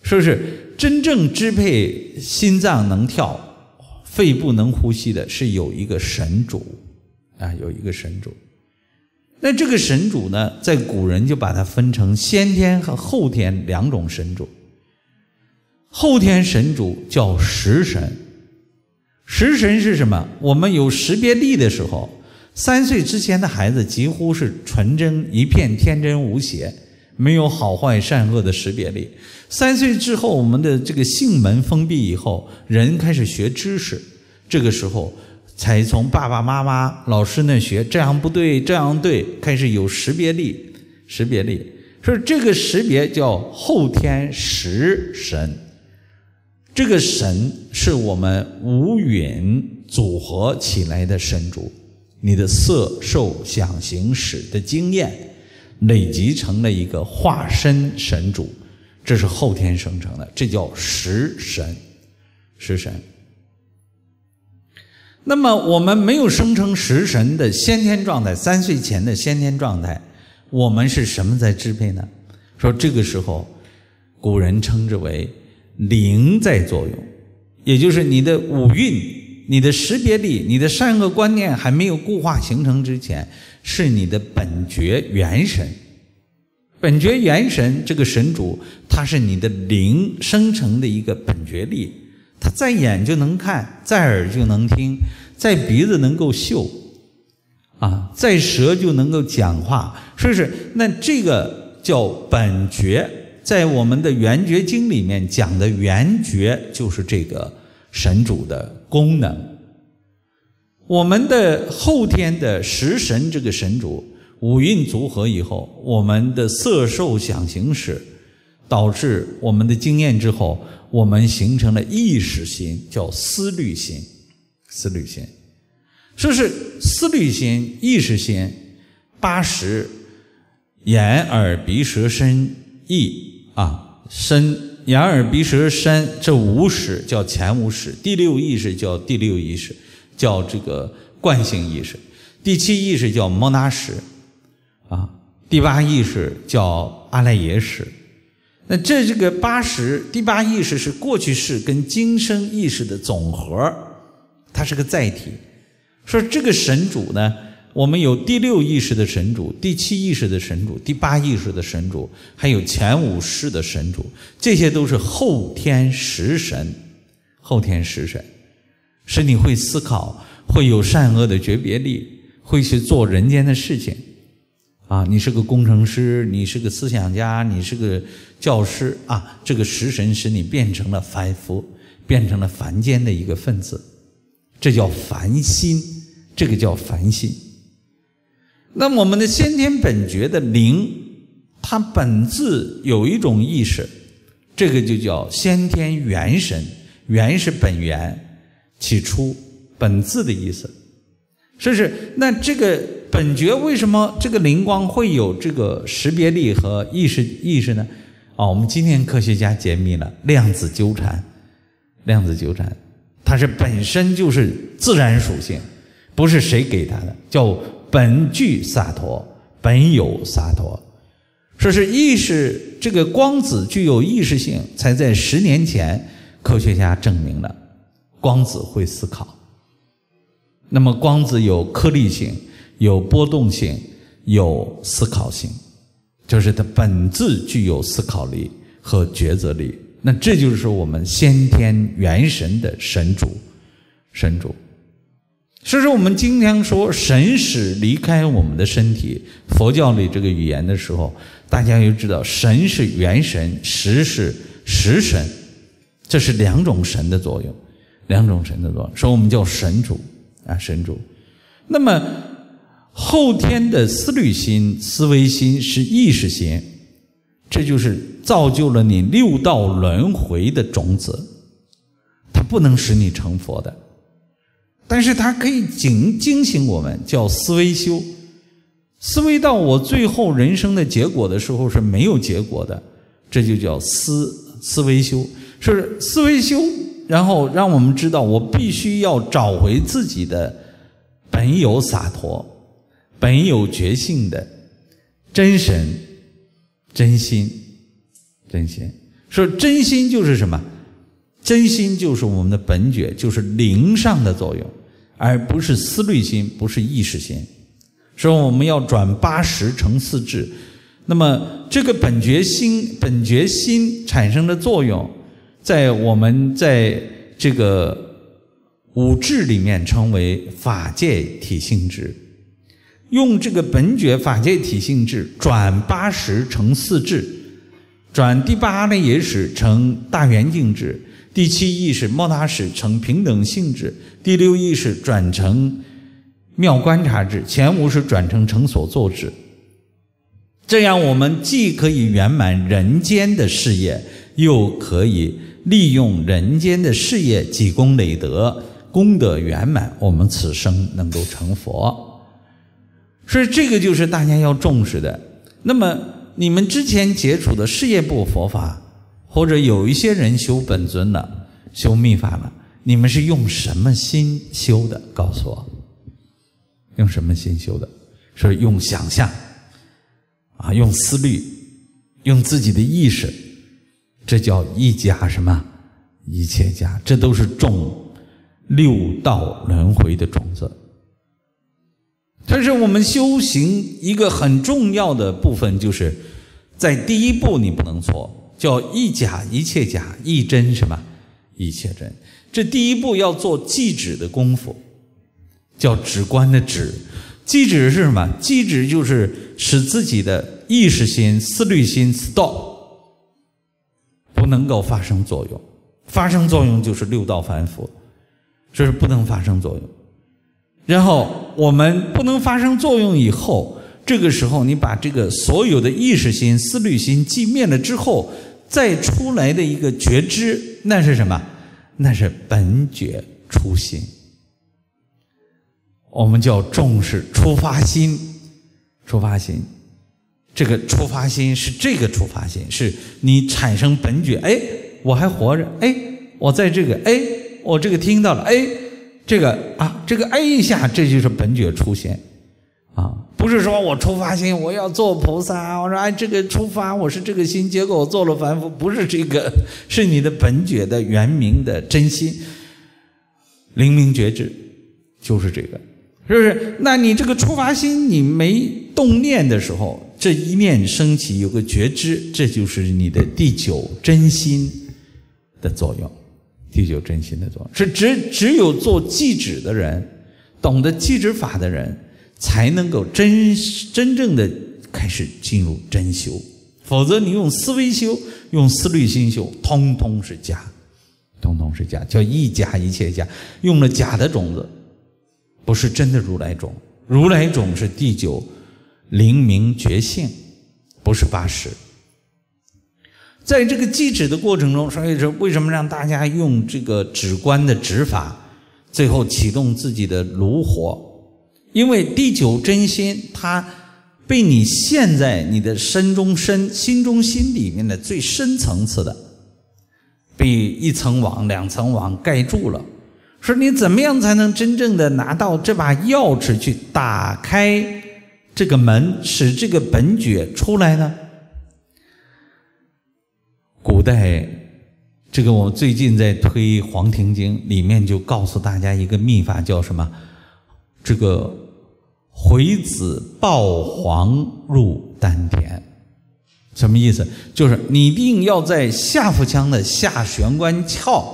是不是？真正支配心脏能跳、肺部能呼吸的是有一个神主啊，有一个神主。那这个神主呢，在古人就把它分成先天和后天两种神主。后天神主叫识神，识神是什么？我们有识别力的时候，3岁之前的孩子几乎是纯真一片，天真无邪，没有好坏善恶的识别力。3岁之后，我们的这个性门封闭以后，人开始学知识，这个时候才从爸爸妈妈、老师那学，这样不对，这样对，开始有识别力。识别力，所以这个识别叫后天识神。这个神是我们五蕴组合起来的神主，你的色受想行识的经验累积成了一个化身神主，这是后天生成的，这叫识神。识神。那么我们没有生成识神的先天状态，3岁前的先天状态，我们是什么在支配呢？说这个时候古人称之为灵在作用，也就是你的五蕴、你的识别力、你的善恶观念还没有固化形成之前，是你的本觉元神。本觉元神这个神主，它是你的灵生成的一个本觉力，它在眼就能看，在耳就能听，在鼻子能够嗅啊，在舌就能够讲话，是不是？那这个叫本觉。在我们的圆觉经里面讲的圆觉就是这个神主的功能。我们的后天的识神这个神主五蕴组合以后，我们的色受想行识导致我们的经验之后，我们形成了意识心，叫思虑心。思虑心，说是思虑心、意识心，8识，眼耳鼻舌身意啊，身眼耳鼻舌身这5识叫前5识，第6意识叫第6意识，叫这个惯性意识，第7意识叫摩那识啊，第8意识叫阿赖耶识。那这个8识，第8意识是过去式跟今生意识的总和，它是个载体。说这个神主呢，我们有第6意识的神主，第7意识的神主，第8意识的神主，还有前5识的神主，这些都是后天识神。后天识神使你会思考，会有善恶的觉别力，会去做人间的事情啊！你是个工程师，你是个思想家，你是个教师啊！这个识神使你变成了凡夫，变成了凡间的一个分子，这叫凡心，这个叫凡心。那么我们的先天本觉的灵，它本自有一种意识，这个就叫先天元神。元是本源，起初本自的意思。是不是？那这个本觉为什么这个灵光会有这个识别力和意识呢？我们今天科学家解密了量子纠缠。量子纠缠它是本身就是自然属性，不是谁给它的，叫本具萨陀，本有萨陀。说是意识，这个光子具有意识性，才在10年前科学家证明了光子会思考。那么光子有颗粒性，有波动性，有思考性，就是它本自具有思考力和抉择力。那这就是我们先天元神的神主。所以说我们经常说神使离开我们的身体，佛教里这个语言的时候，大家就知道神是元神，识是识神，这是2种神的作用，2种神的作用，所以我们叫神主啊，神主。那么后天的思虑心、思维心是意识心，这就是造就了你6道轮回的种子，它不能使你成佛的，但是它可以警醒我们，叫思维修。思维到我最后人生的结果的时候是没有结果的，这就叫思维修。是思维修，然后让我们知道我必须要找回自己的本有洒脱、本有觉性的真神、真心。 说真心就是什么？真心就是我们的本觉，就是灵上的作用，而不是思虑心，不是意识心。说我们要转80成4智，那么这个本觉心产生的作用，在我们在这个5智里面称为法界体性智。用这个本觉法界体性智转80成4智，转第8呢也使成大圆净智，第7意识莫他使成平等性智，第6意识转成妙观察智，前5识转成成所作智。这样我们既可以圆满人间的事业，又可以利用人间的事业积功累德，功德圆满，我们此生能够成佛。所以这个就是大家要重视的。那么你们之前接触的事业部佛法，或者有一些人修本尊了，修密法了，你们是用什么心修的？告诉我，用什么心修的？是用想象啊，用思虑，用自己的意识，这叫一假什么？一切假，这都是种6道轮回的种子。但是我们修行一个很重要的部分，就是在第一步你不能错，叫一假一切假，一真什么？一切真。这第一步要做寂止的功夫，叫止观的止。寂止是什么？寂止就是使自己的意识心、思虑心 stop， 不能够发生作用。发生作用就是6道凡夫，这是不能发生作用。然后我们不能发生作用以后，这个时候你把这个所有的意识心、思虑心寂灭了之后，再出来的一个觉知，那是什么？那是本觉初心。我们叫重视出发心。出发心，这个出发心是这个出发心，是你产生本觉，哎，我还活着，哎，我在这个，哎，我这个听到了，哎，这个啊，这个哎一下，这就是本觉出现啊，不是说我出发心我要做菩萨，我说哎这个出发我是这个心，结果我做了凡夫，不是这个，是你的本觉的原明的真心，灵明觉知就是这个，是不是？那你这个出发心你没动念的时候，这一念升起有个觉知，这就是你的第9真心的作用。第9真心的作用是只有做寂止的人，懂得寂止法的人，才能够真正的开始进入真修。否则你用思维修，用思虑心修，通通是假，通通是假，叫一假一切假，用了假的种子，不是真的如来种。如来种是第9灵明觉性，不是80。在这个寂止的过程中，所以说为什么让大家用这个止观的止法，最后启动自己的炉火？因为第9真心它被你陷在你的身中身、心中心里面的最深层次的，被1层网、2层网盖住了。说你怎么样才能真正的拿到这把钥匙去打开这个门，使这个本觉出来呢？古代这个我最近在推《黄庭经》，里面就告诉大家一个秘法，叫什么？这个回子抱黄入丹田。什么意思？就是你一定要在下腹腔的下玄关窍，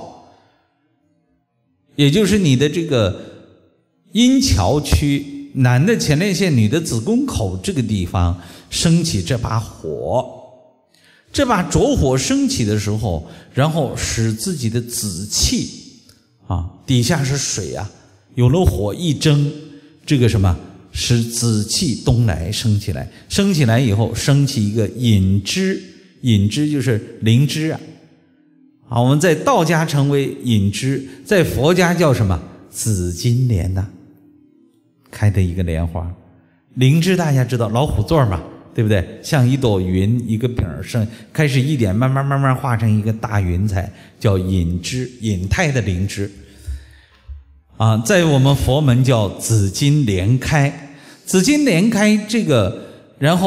也就是你的这个阴桥区，男的前列腺，女的子宫口这个地方升起这把火。这把着火升起的时候，然后使自己的子气啊，底下是水啊，有了火一蒸，这个什么使子气东来升起来，升起来以后升起一个引支，引支就是灵芝啊。好，我们在道家称为引支，在佛家叫什么？紫金莲呐，开的一个莲花。灵芝大家知道老虎座嘛，对不对？像一朵云，一个饼上开始一点，慢慢化成一个大云彩，叫引支，引态的灵芝啊，在我们佛门叫紫金莲开。紫金莲开这个，然后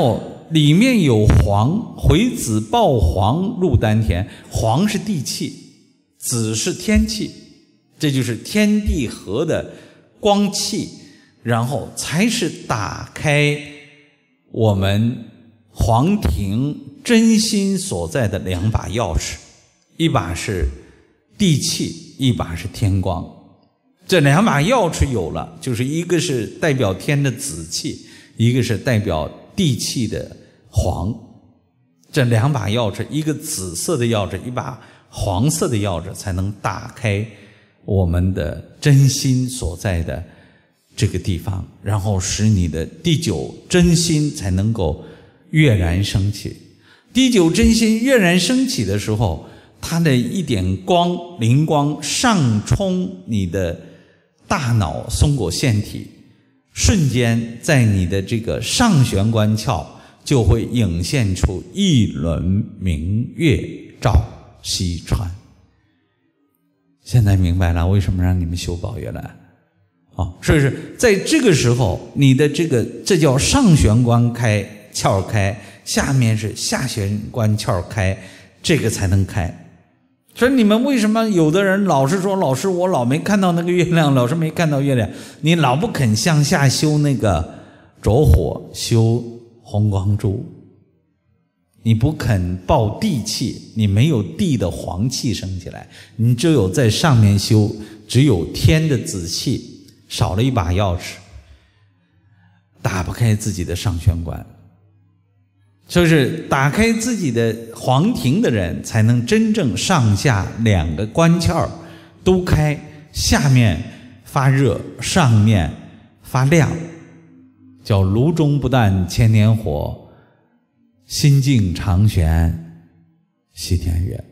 里面有黄，回子抱黄入丹田，黄是地气，子是天气，这就是天地合的光气，然后才是打开我们黄庭真心所在的两把钥匙，一把是地气，一把是天光。这两把钥匙有了，就是一个是代表天的紫气，一个是代表地气的黄。这两把钥匙，一个紫色的钥匙，一把黄色的钥匙，才能打开我们的真心所在的这个地方，然后使你的第九真心才能够跃然升起。第九真心跃然升起的时候，它的一点光灵光上冲你的大脑松果腺体，瞬间在你的这个上旋关窍就会涌现出一轮明月照西川。现在明白了为什么让你们修宝月兰所以是在这个时候，你的这叫上旋关开窍开，下面是下旋关窍开，这个才能开。所以你们为什么有的人老是说，老师我老没看到那个月亮，老是没看到月亮，你老不肯向下修那个着火，修红光珠，你不肯抱地气，你没有地的黄气升起来，你只有在上面修，只有天的紫气，少了一把钥匙，打不开自己的上旋关。就是打开自己的黄庭的人，才能真正上下两个关窍都开，下面发热，上面发亮，叫炉中不淡千年火，心静常悬西天月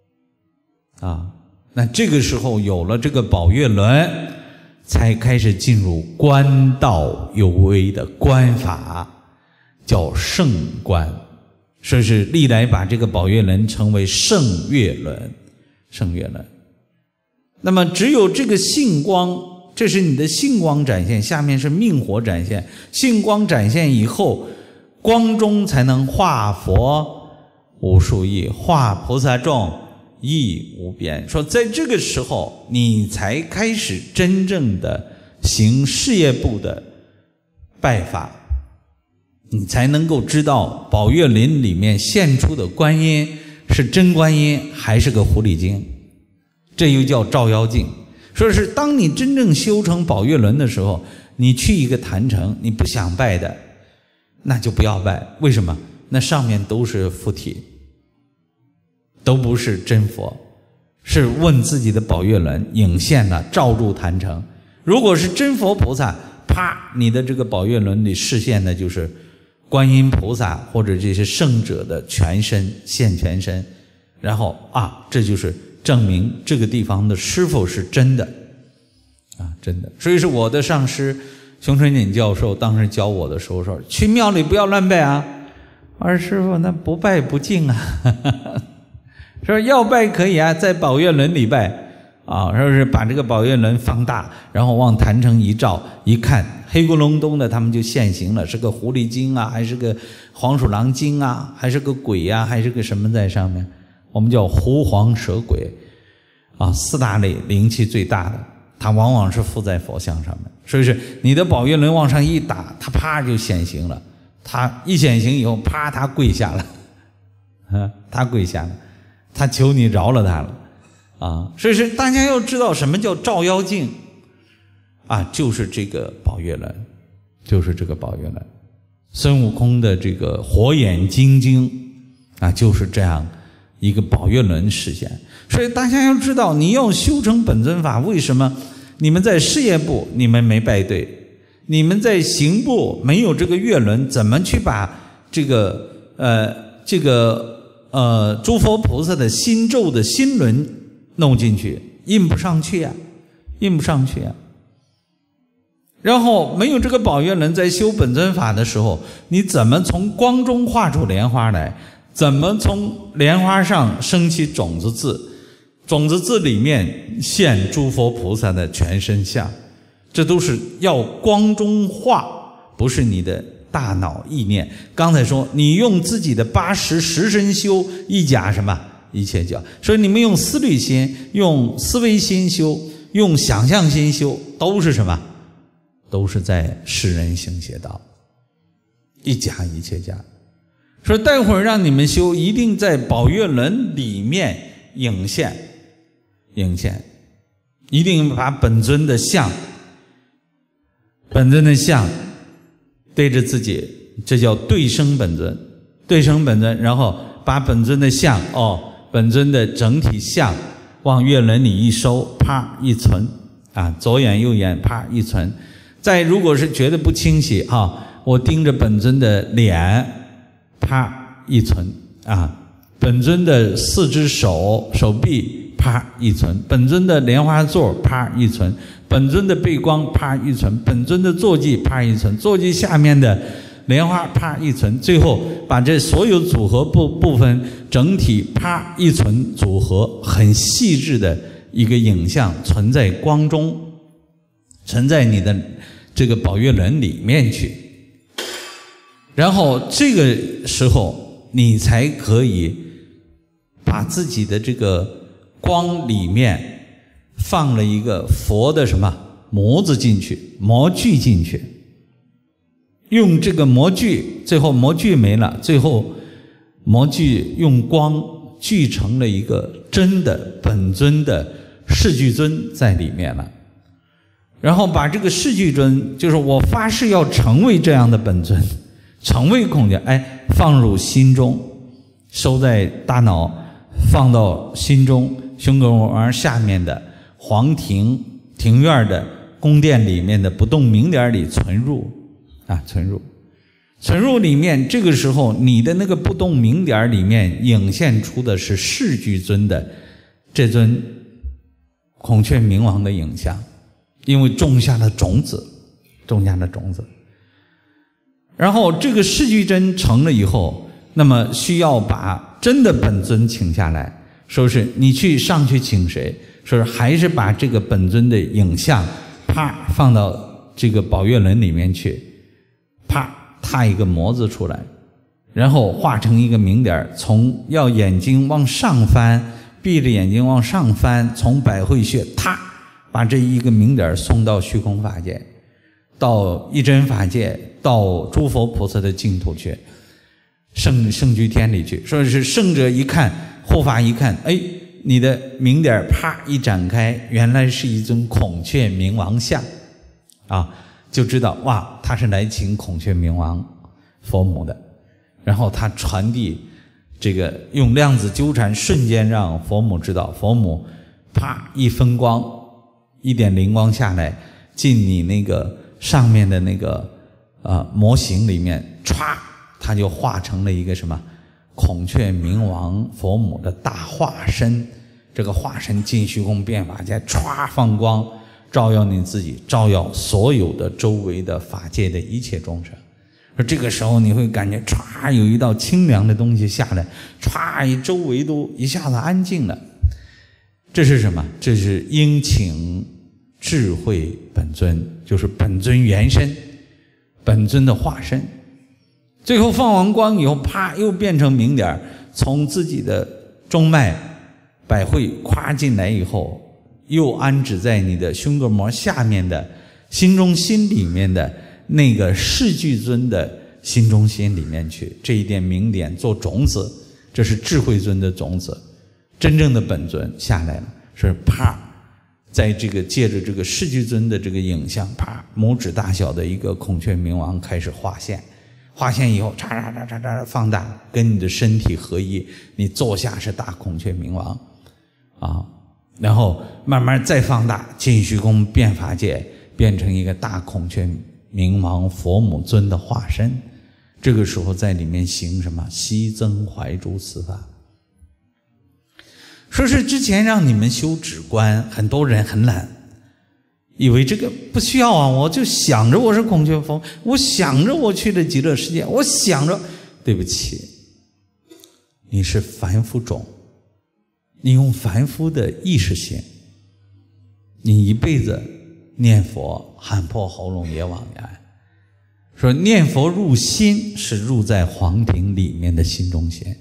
那这个时候有了这个宝月轮，才开始进入官道有为的官法，叫圣官。所以是历来把这个宝月轮称为圣月轮，圣月轮。那么只有这个性光，这是你的性光展现，下面是命火展现，性光展现以后，光中才能化佛无数亿，化菩萨众亦无边。说在这个时候，你才开始真正的行事业部的拜法，你才能够知道宝月林里面现出的观音是真观音还是个狐狸精，这又叫照妖镜。说是当你真正修成宝月轮的时候，你去一个坛城，你不想拜的，那就不要拜。为什么？那上面都是附体，都不是真佛，是问自己的宝月轮影现了，照入坛城。如果是真佛菩萨，啪，你的这个宝月轮里示现的就是观音菩萨或者这些圣者的全身，现全身，然后这就是证明这个地方的师父是真的真的。所以是我的上师熊春锦教授当时教我的时候说，去庙里不要乱拜我说师父那不拜不敬说要拜可以在宝月轮里拜说是把这个宝月轮放大，然后往坛城一照，一看黑咕隆咚的，他们就现形了，是个狐狸精还是个黄鼠狼精还是个鬼还是个什么在上面，我们叫狐黄蛇鬼四大类灵气最大的，它往往是附在佛像上面。所以是你的宝月轮往上一打，它啪就显形了，它一显形以后啪它跪下了它跪下了，它求你饶了它了所以是大家要知道什么叫照妖镜就是这个宝月轮，就是这个宝月轮。孙悟空的这个火眼金睛就是这样一个宝月轮实现。所以大家要知道，你要修成本尊法，为什么你们在事业部你们没拜对，你们在行部没有这个月轮，怎么去把这个诸佛菩萨的心咒的心轮弄进去，印不上去印不上去然后没有这个宝月轮，在修本尊法的时候，你怎么从光中画出莲花来？怎么从莲花上升起种子字？种子字里面现诸佛菩萨的全身像，这都是要光中画，不是你的大脑意念。刚才说你用自己的8识10身修，一假什么？一切教。所以你们用思虑心、用思维心修、用想象心修，都是什么？都是在世人行邪道，一假一切假。说待会儿让你们修，一定在宝月轮里面影现，一定把本尊的相对着自己，这叫对生本尊，然后把本尊的相本尊的整体相往月轮里一收，啪一存啊，左眼右眼啪一存。再如果是觉得不清晰我盯着本尊的脸，啪一存啊，本尊的4只手臂啪一存，本尊的莲花座啪一存，本尊的背光啪一存，本尊的坐骑啪一存，坐骑下面的莲花啪一存，最后把这所有组合部分整体啪一存组合，很细致的一个影像存在光中，存在你的这个宝月轮里面去。然后这个时候你才可以把自己的这个光里面放了一个佛的什么模子进去，模具进去，用这个模具，最后模具没了，最后模具用光聚成了一个真的本尊的世具尊在里面了。然后把这个世具尊，就是我发誓要成为这样的本尊，成为孔雀，放入心中，收在大脑，放到心中胸膈膜下面的皇庭庭院的宫殿里面的不动明点里存入里面。这个时候你的那个不动明点里面影现出的是世具尊的这尊孔雀明王的影像，因为种下了种子。然后这个世具真成了以后，那么需要把真的本尊请下来，说是你上去请谁，说是还是把这个本尊的影像啪放到这个宝月轮里面去，啪踏一个模子出来，然后画成一个明点，从要眼睛往上翻，闭着眼睛往上翻，从百会穴把这一个明点送到虚空法界，到一真法界，到诸佛菩萨的净土去，圣居天里去。说是圣者一看，护法一看，你的明点啪一展开，原来是一尊孔雀明王像就知道哇，他是来请孔雀明王佛母的。然后他传递这个用量子纠缠，瞬间让佛母知道，佛母啪一分光，一点灵光下来，进你那个上面的那个模型里面，歘，它就化成了一个什么孔雀明王佛母的大化身。这个化身进虚空变法界，歘放光，照耀你自己，照耀所有的周围的法界的一切众生。说这个时候你会感觉歘有一道清凉的东西下来，歘周围都一下子安静了。这是什么？这是应请智慧本尊，就是本尊原身，本尊的化身。最后放完光以后，啪又变成明点，从自己的中脉百会跨进来以后，又安置在你的胸膈膜下面的心中心里面的那个世具尊的心中心里面去。这一点明点做种子，这是智慧尊的种子。真正的本尊下来了，是啪，在这个借着这个世具尊的这个影像，啪，拇指大小的一个孔雀明王开始画现，画现以后，嚓放大，跟你的身体合一，你坐下是大孔雀明王然后慢慢再放大，进虚空变法界，变成一个大孔雀明王佛母尊的化身。这个时候在里面行什么？悉增怀诸此法。说是之前让你们修止观，很多人很懒，以为这个不需要我就想着我是孔雀佛，我想着我去了极乐世界，我想着，对不起，你是凡夫种，你用凡夫的意识心，你一辈子念佛喊破喉咙也枉然。 说念佛入心是入在黄庭里面的心中心，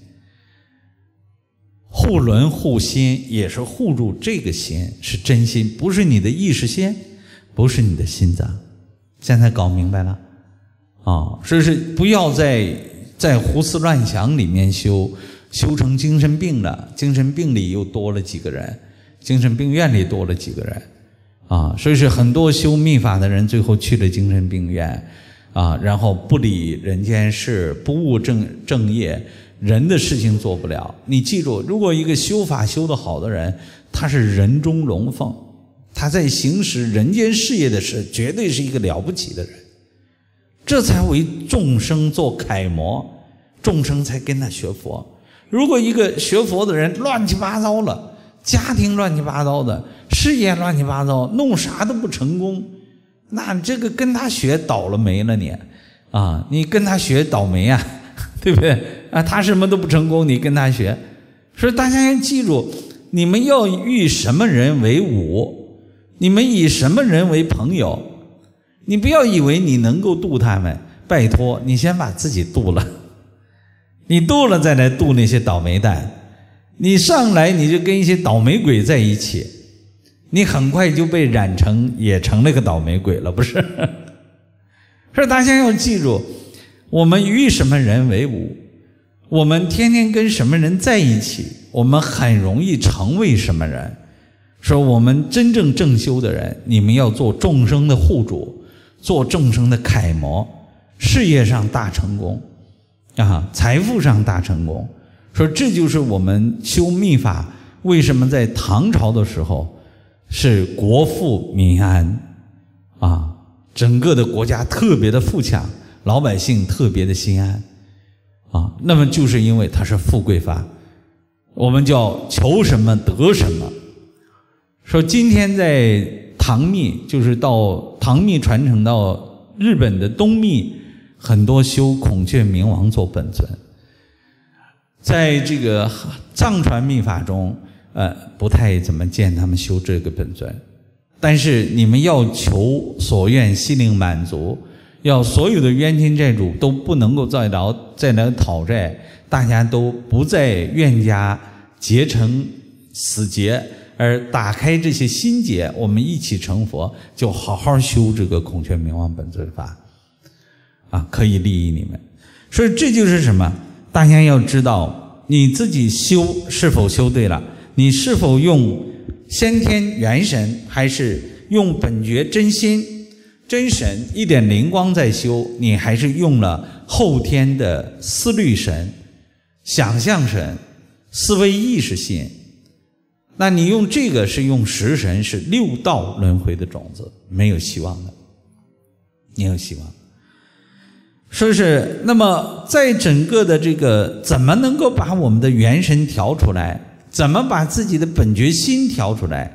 护轮护心也是护住这个心，是真心，不是你的意识心，不是你的心脏。现在搞明白了所以是不要在胡思乱想里面修成精神病了，精神病里又多了几个人，精神病院里多了几个人所以是很多修密法的人最后去了精神病院然后不理人间事，不务正业，人的事情做不了。你记住，如果一个修法修得好的人，他是人中龙凤，他在行使人间事业的事，绝对是一个了不起的人，这才为众生做楷模，众生才跟他学佛。如果一个学佛的人乱七八糟了，家庭乱七八糟的，事业乱七八糟，弄啥都不成功，那这个跟他学倒了霉了你跟他学倒霉对不对他什么都不成功，你跟他学。所以大家要记住，你们要与什么人为伍，你们以什么人为朋友，你不要以为你能够度他们，拜托你先把自己度了，你度了再来度那些倒霉蛋。你上来你就跟一些倒霉鬼在一起，你很快就被染成也成了个倒霉鬼了，不是？所以大家要记住，我们与什么人为伍，我们天天跟什么人在一起，我们很容易成为什么人。说我们真正正修的人，你们要做众生的护主，做众生的楷模，事业上大成功财富上大成功。说这就是我们修密法为什么在唐朝的时候是国富民安整个的国家特别的富强，老百姓特别的心安那么就是因为它是富贵法，我们叫求什么得什么。说今天在唐密，就是到唐密传承到日本的东密，很多修孔雀明王做本尊。在这个藏传密法中不太怎么见他们修这个本尊。但是你们要求所愿心灵满足，要所有的冤亲债主都不能够再来讨债，大家都不在冤家结成死结，而打开这些心结，我们一起成佛，就好好修这个孔雀明王本尊法可以利益你们。所以这就是什么？大家要知道你自己修是否修对了，你是否用先天元神，还是用本觉真心真神一点灵光在修，你还是用了后天的思虑神、想象神、思维意识心。那你用这个是用识神，是六道轮回的种子，没有希望的，没有希望。说是那么在整个的这个怎么能够把我们的元神调出来，怎么把自己的本觉心调出来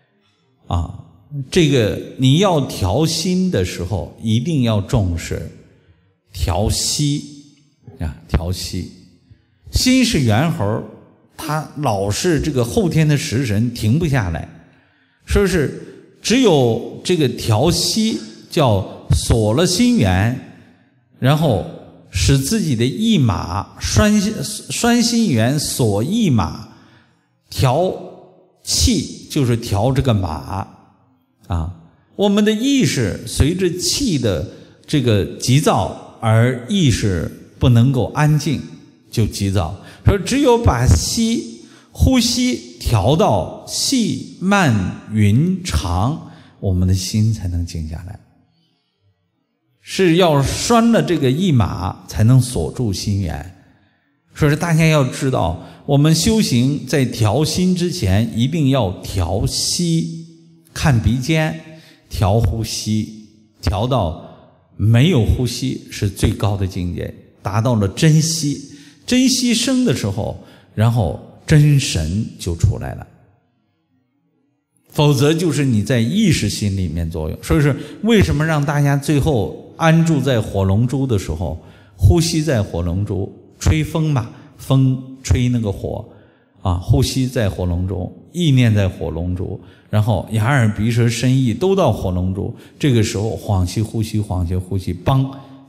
这个你要调心的时候一定要重视调息调息。心是猿猴，它老是这个后天的识神停不下来，说是只有这个调息，叫锁了心源，然后使自己的意马拴心源，锁意马，调气就是调这个马我们的意识随着气的这个急躁而意识不能够安静，就急躁。说只有把呼吸调到细慢匀长，我们的心才能静下来。是要拴了这个一马才能锁住心源。所以大家要知道，我们修行在调心之前一定要调息，看鼻尖，调呼吸，调到没有呼吸是最高的境界，达到了真息。真息生的时候，然后真神就出来了，否则就是你在意识心里面作用。所以是为什么让大家最后安住在火龙珠的时候，呼吸在火龙珠，吹风嘛，风吹那个火呼吸在火龙珠，意念在火龙珠，然后眼耳鼻舌身意都到火龙珠，这个时候恍兮呼吸，恍兮呼吸，邦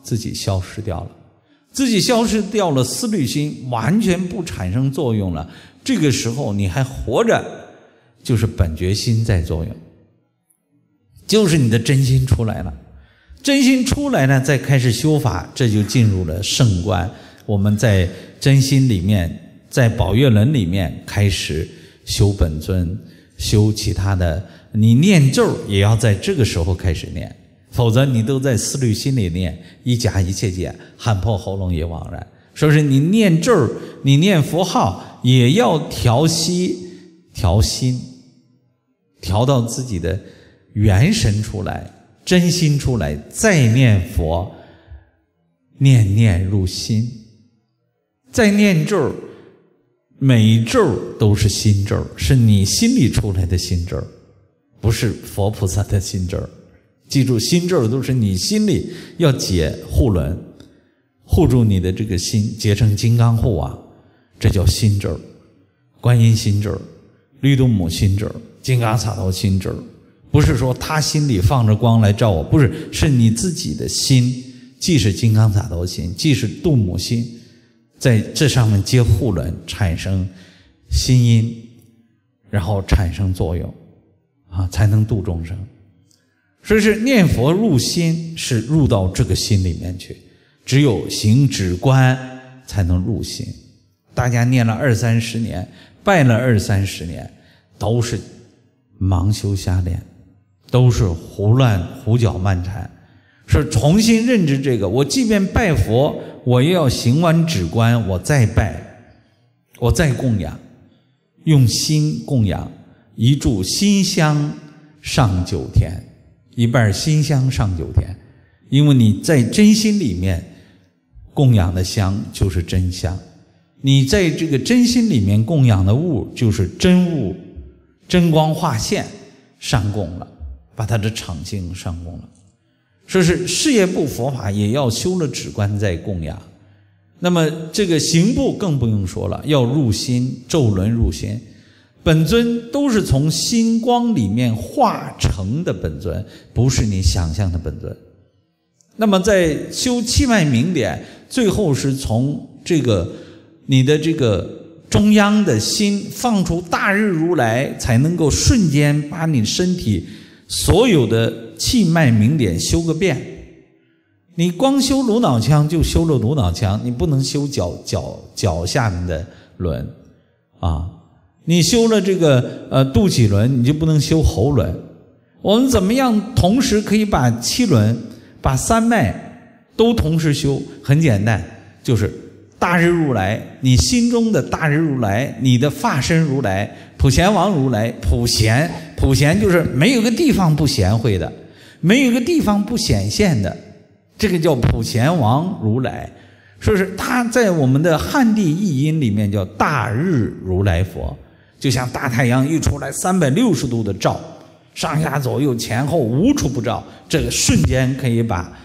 自己消失掉了，自己消失掉了，思虑心完全不产生作用了。这个时候你还活着，就是本觉心在作用，就是你的真心出来了。真心出来了，再开始修法，这就进入了圣观。我们在真心里面，在宝月轮里面开始修本尊，修其他的。你念咒也要在这个时候开始念，否则你都在思虑心里念，一假一切解，喊破喉咙也枉然。说是你念咒，你念佛号也要调息、调心，调到自己的元神出来，真心出来，再念佛，念念入心，再念咒，每咒都是心咒，是你心里出来的心咒，不是佛菩萨的心咒。记住，心咒都是你心里要解护轮，护住你的这个心，结成金刚护啊，这叫心咒。观音心咒、绿度母心咒、金刚萨埵心咒，不是说他心里放着光来照我，不是，是你自己的心，既是金刚萨埵心，既是度母心，在这上面接护轮，产生心音，然后产生作用啊，才能度众生。所以是念佛入心，是入到这个心里面去，只有行止观才能入心。大家念了20-30年，拜了20-30年，都是盲修瞎练，都是胡乱胡搅蛮缠。是重新认知这个，我即便拜佛，我也要行完止观，我再拜，我再供养，用心供养，一炷心香上9天，一半心香上9天。因为你在真心里面供养的香就是真香，你在这个真心里面供养的物就是真物，真光化现上供了，把它的场性上供了。说是事业部佛法也要修了止观再供养，那么这个行部更不用说了，要入心，咒轮入心。本尊都是从心光里面化成的本尊，不是你想象的本尊。那么在修气脉明点，最后是从这个你的这个中央的心放出大日如来，才能够瞬间把你身体所有的气脉明点修个遍。你光修颅脑腔就修了颅脑腔，你不能修脚下面的轮啊。你修了这个肚脐轮，你就不能修喉轮。我们怎么样同时可以把7轮、把3脉都同时修？很简单，就是大日如来，你心中的大日如来，你的法身如来，普贤王如来，普贤就是没有个地方不贤惠的，没有个地方不显现的，这个叫普贤王如来。说是他在我们的汉地译音里面叫大日如来佛，就像大太阳一出来360度的照，上下左右前后无处不照，这个瞬间可以把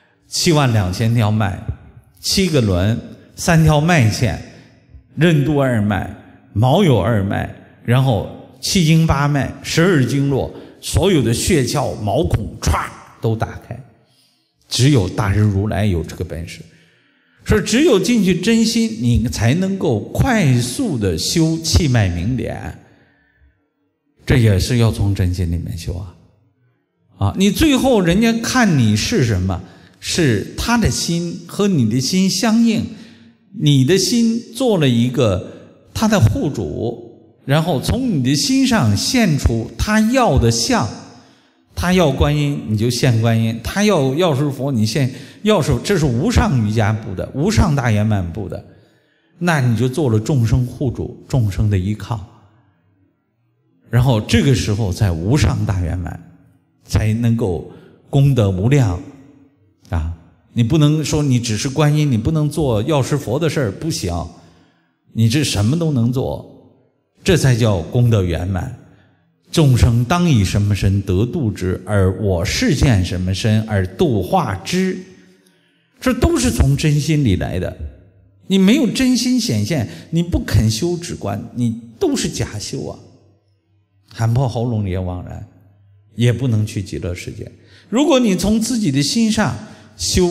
72000条脉、7个轮、3条脉线、任督2脉、毛有2脉，然后7经8脉、12经络，所有的穴窍毛孔歘都打开。只有大日如来有这个本事，说只有进去真心，你才能够快速的修气脉明点，这也是要从真心里面修啊！你最后人家看你是什么，是他的心和你的心相应，你的心做了一个他的护主，然后从你的心上现出他要的相。他要观音你就现观音，他要药师佛你现药师，这是无上瑜伽部的，无上大圆满部的，那你就做了众生护主，众生的依靠。然后这个时候在无上大圆满才能够功德无量啊！你不能说你只是观音，你不能做药师佛的事儿，不行，你这什么都能做，这才叫功德圆满。众生当以什么身得度之，而我是见什么身而度化之，这都是从真心里来的。你没有真心显现，你不肯修止观，你都是假修啊，喊破喉咙也枉然，也不能去极乐世界。如果你从自己的心上修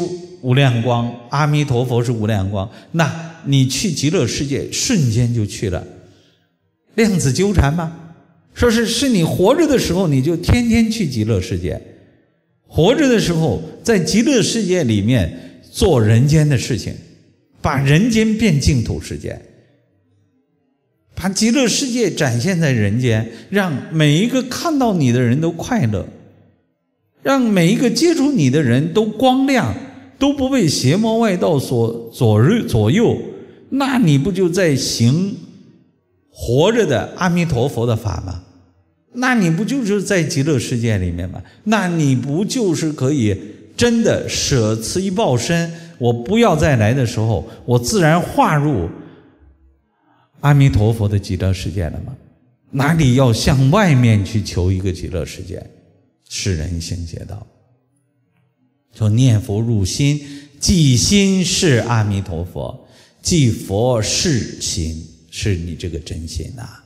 无量光，阿弥陀佛是无量光，那你去极乐世界瞬间就去了。量子纠缠吗？说是你活着的时候你就天天去极乐世界，活着的时候在极乐世界里面做人间的事情，把人间变净土世界，把极乐世界展现在人间，让每一个看到你的人都快乐，让每一个接触你的人都光亮，都不被邪魔外道所左右，那你不就在行活着的阿弥陀佛的法吗？那你不就是在极乐世界里面吗？那你不就是可以真的舍此一报身，我不要再来的时候，我自然化入阿弥陀佛的极乐世界了吗？哪里要向外面去求一个极乐世界？是人行邪道。说念佛入心，即心是阿弥陀佛，即佛是心，是你这个真心啊，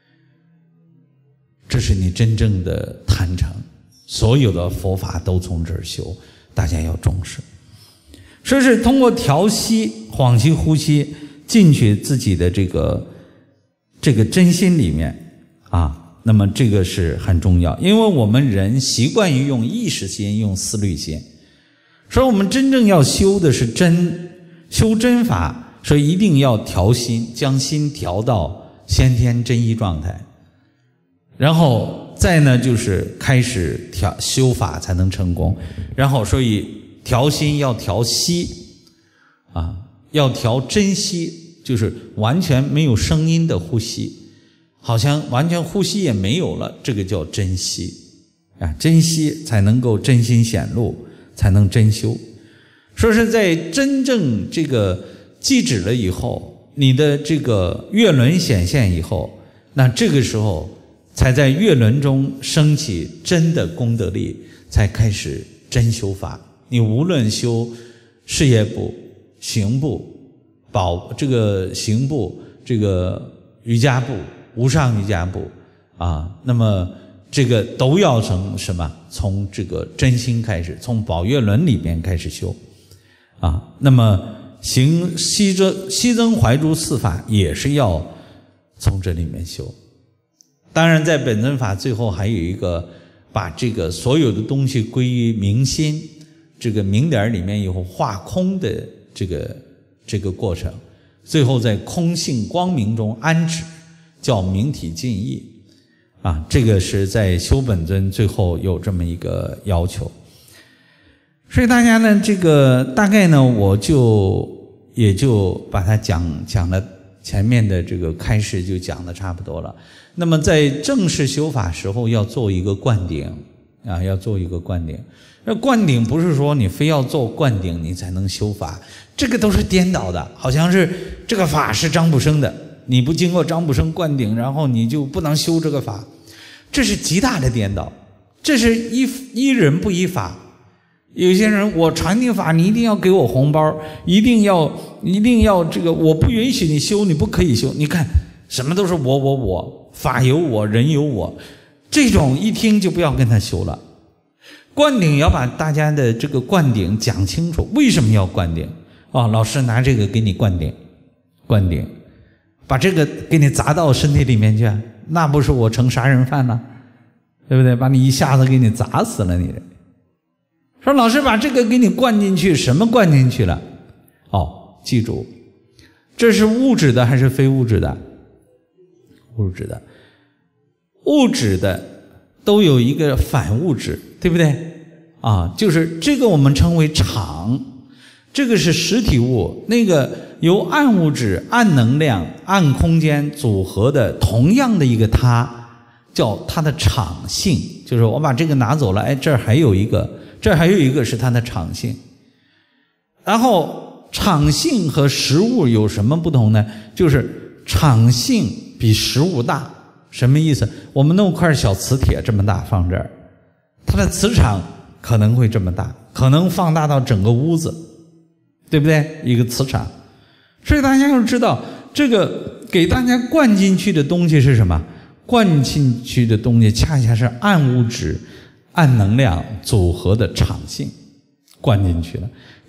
这是你真正的坛城。所有的佛法都从这儿修，大家要重视。说是通过调息、恍息、呼吸进去自己的这个真心里面啊，那么这个是很重要，因为我们人习惯于用意识心、用思虑心。所以我们真正要修的是修真法，所以一定要调心，将心调到先天真一状态，然后再呢就是开始修法才能成功。然后所以调心要调息啊，要调真息，就是完全没有声音的呼吸，好像完全呼吸也没有了，这个叫真息啊，真息才能够真心显露，才能真修。说是在真正这个寂止了以后，你的这个月轮显现以后，那这个时候才在月轮中升起真的功德力，才开始真修法。你无论修事业部、行部、行部、这个瑜伽部、无上瑜伽部啊，那么这个都要从什么？从这个真心开始，从宝月轮里边开始修啊。那么行西增怀诛四法也是要从这里面修。当然在本尊法最后还有一个把这个所有的东西归于明心，这个明点里面有化空的这个过程，最后在空性光明中安止，叫明体尽意啊。这个是在修本尊最后有这么一个要求。所以大家呢，这个大概呢，我也就把它讲了，前面的这个开始就讲的差不多了。那么在正式修法时候要做一个灌顶啊，要做一个灌顶。那灌顶不是说你非要做灌顶你才能修法，这个都是颠倒的，好像是这个法是张卜生的，你不经过张卜生灌顶，然后你就不能修这个法，这是极大的颠倒，这是依人不依法。有些人我传递法，你一定要给我红包，一定要这个，我不允许你修，你不可以修。你看什么都是我，法有我，人有我，这种一听就不要跟他修了。灌顶要把大家的这个灌顶讲清楚，为什么要灌顶啊？老师拿这个给你灌顶，把这个给你砸到身体里面去，那不是我成杀人犯了，对不对？把你一下子给你砸死了你。说老师把这个给你灌进去，什么灌进去了？哦，记住，这是物质的还是非物质的？物质的，物质的都有一个反物质，对不对？啊，就是这个我们称为场，这个是实体物，那个由暗物质、暗能量、暗空间组合的同样的一个它，叫它的场性。就是我把这个拿走了，哎，这儿还有一个是它的场性。然后场性和实物有什么不同呢？就是场性比实物大。什么意思？我们弄块小磁铁这么大放这儿，它的磁场可能会这么大，可能放大到整个屋子，对不对？一个磁场。所以大家要知道，这个给大家灌进去的东西是什么？灌进去的东西恰恰是暗物质、暗能量组合的场性，灌进去了。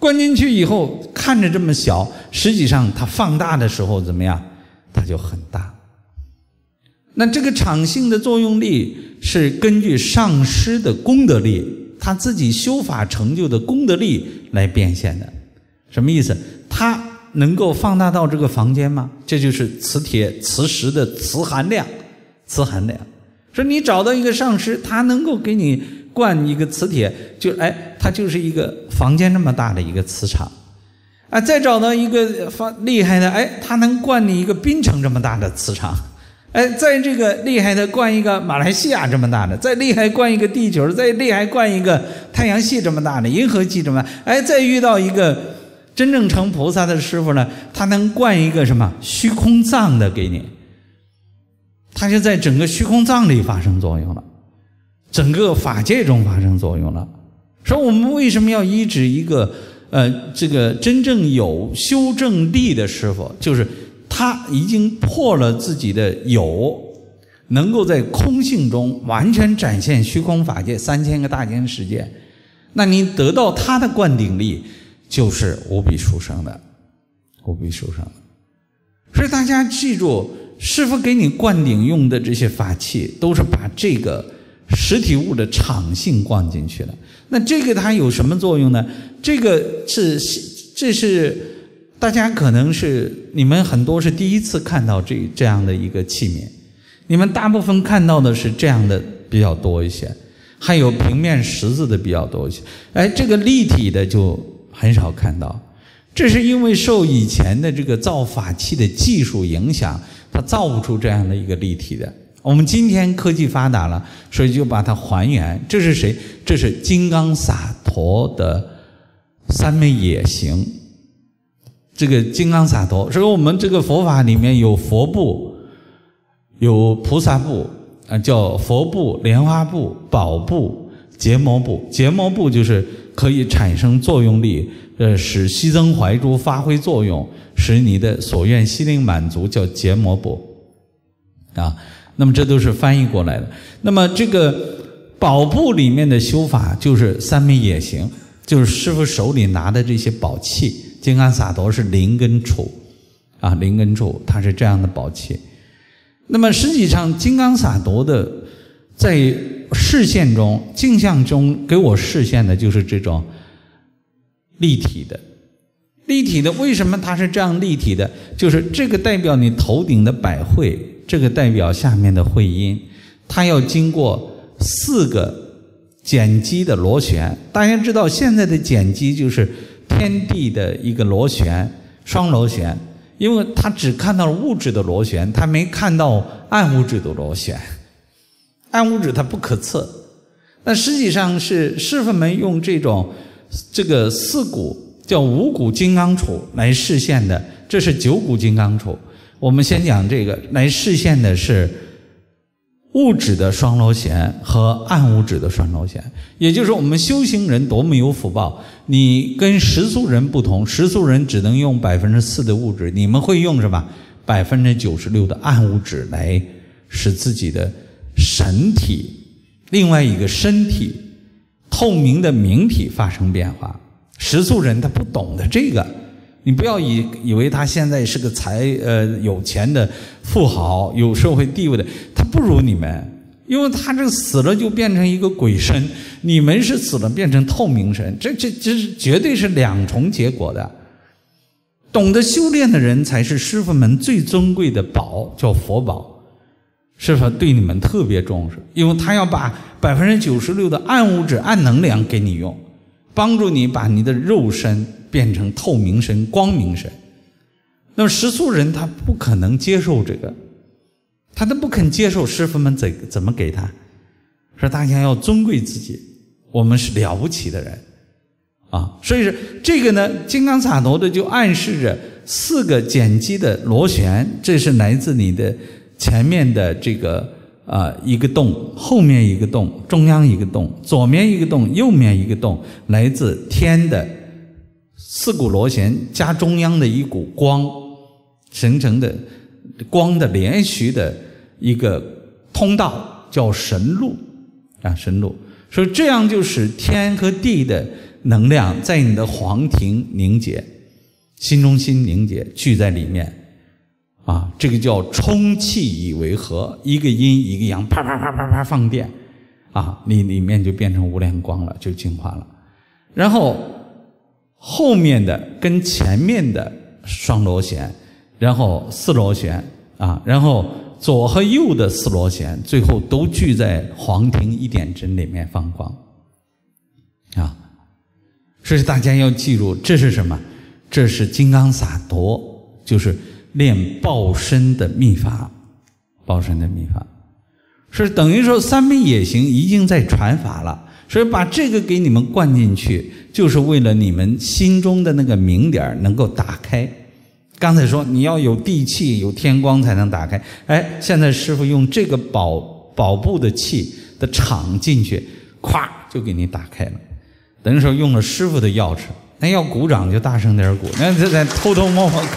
灌进去以后看着这么小，实际上它放大的时候怎么样？它就很大。那这个场性的作用力是根据上师的功德力，他自己修法成就的功德力来变现的。什么意思？他能够放大到这个房间吗？这就是磁铁、磁石的磁含量。磁含量说你找到一个上师，他能够给你灌一个磁铁，就它就是一个房间那么大的一个磁场啊。再找到一个厉害的，他能灌你一个槟城这么大的磁场。在这个厉害的灌一个马来西亚这么大的，再厉害灌一个地球，再厉害灌一个太阳系这么大的，银河系这么大，再遇到一个真正成菩萨的师傅呢，他能灌一个什么虚空藏的给你，他就在整个虚空藏里发生作用了，整个法界中发生作用了。说我们为什么要依止一个这个真正有修正力的师傅，就是他已经破了自己的有，能够在空性中完全展现虚空法界3000个大千世界，那你得到他的灌顶力就是无比殊胜的，无比殊胜的。所以大家记住，师父给你灌顶用的这些法器都是把这个实体物的场性灌进去的。那这个它有什么作用呢？这是大家可能是你们很多是第一次看到这样的一个器皿，你们大部分看到的是这样的比较多一些，还有平面十字的比较多一些。这个立体的就很少看到，这是因为受以前的这个造法器的技术影响，它造不出这样的一个立体的。我们今天科技发达了，所以就把它还原。这是谁？这是金刚萨埵的三昧野行。这个金刚萨埵，所以我们这个佛法里面有佛部，有菩萨部，叫佛部、莲花部、宝部、结魔部。结魔部就是可以产生作用力，使息增怀诛发挥作用，使你的所愿心灵满足，叫结魔部啊。那么这都是翻译过来的。那么这个宝部里面的修法就是三昧野行，就是师父手里拿的这些宝器。金刚萨埵是灵根杵啊，灵根杵它是这样的宝器。那么实际上金刚萨埵的在视线中、镜像中给我视线的就是这种立体的。立体的为什么它是这样立体的？就是这个代表你头顶的百会，这个代表下面的会阴，它要经过4个碱基的螺旋。大家知道现在的碱基就是天地的一个螺旋，双螺旋，因为他只看到了物质的螺旋，他没看到暗物质的螺旋。暗物质它不可测，那实际上是师父们用这个4股叫5股金刚杵来示现的，这是9股金刚杵。我们先讲这个，来示现的是物质的双螺旋和暗物质的双螺旋。也就是我们修行人多么有福报，你跟实俗人不同，实俗人只能用4%的物质，你们会用什么？96%的暗物质来使自己的神体另外一个身体透明的明体发生变化。实俗人他不懂得这个，你不要以为他现在是个有钱的富豪，有社会地位的，他不如你们，因为他这死了就变成一个鬼身，你们是死了变成透明身，这是绝对是2重结果的。懂得修炼的人才是师父们最尊贵的宝，叫佛宝。师父对你们特别重视，因为他要把96%的暗物质、暗能量给你用，帮助你把你的肉身变成透明身、光明身。那么实俗人他不可能接受这个，他都不肯接受，师父们怎么给他？说大家要尊贵自己，我们是了不起的人啊！所以说这个呢，金刚萨埵的就暗示着4个碱基的螺旋，这是来自你的前面的这个一个洞，后面一个洞，中央一个洞，左面一个洞，右面一个洞，来自天的4股螺旋加中央的一股光形成的光的连续的一个通道，叫神路啊，神路。所以这样就使天和地的能量在你的黄庭凝结，心中心凝结，聚在里面啊，这个叫充气以为和，一个阴一个阳，啪啪啪啪啪放电啊，你里面就变成无量光了，就净化了。然后后面的跟前面的双螺旋，然后四螺旋啊，然后左和右的四螺旋，最后都聚在黄庭一点针里面放光啊。所以大家要记住，这是什么？这是金刚萨埵，就是练报身的秘法，报身的秘法，是等于说三昧也行已经在传法了。所以把这个给你们灌进去，就是为了你们心中的那个明点能够打开。刚才说你要有地气有天光才能打开，哎，现在师父用这个宝部的气的场进去，咵就给你打开了，等于说用了师父的钥匙。那要鼓掌就大声点鼓，那这在偷偷摸摸。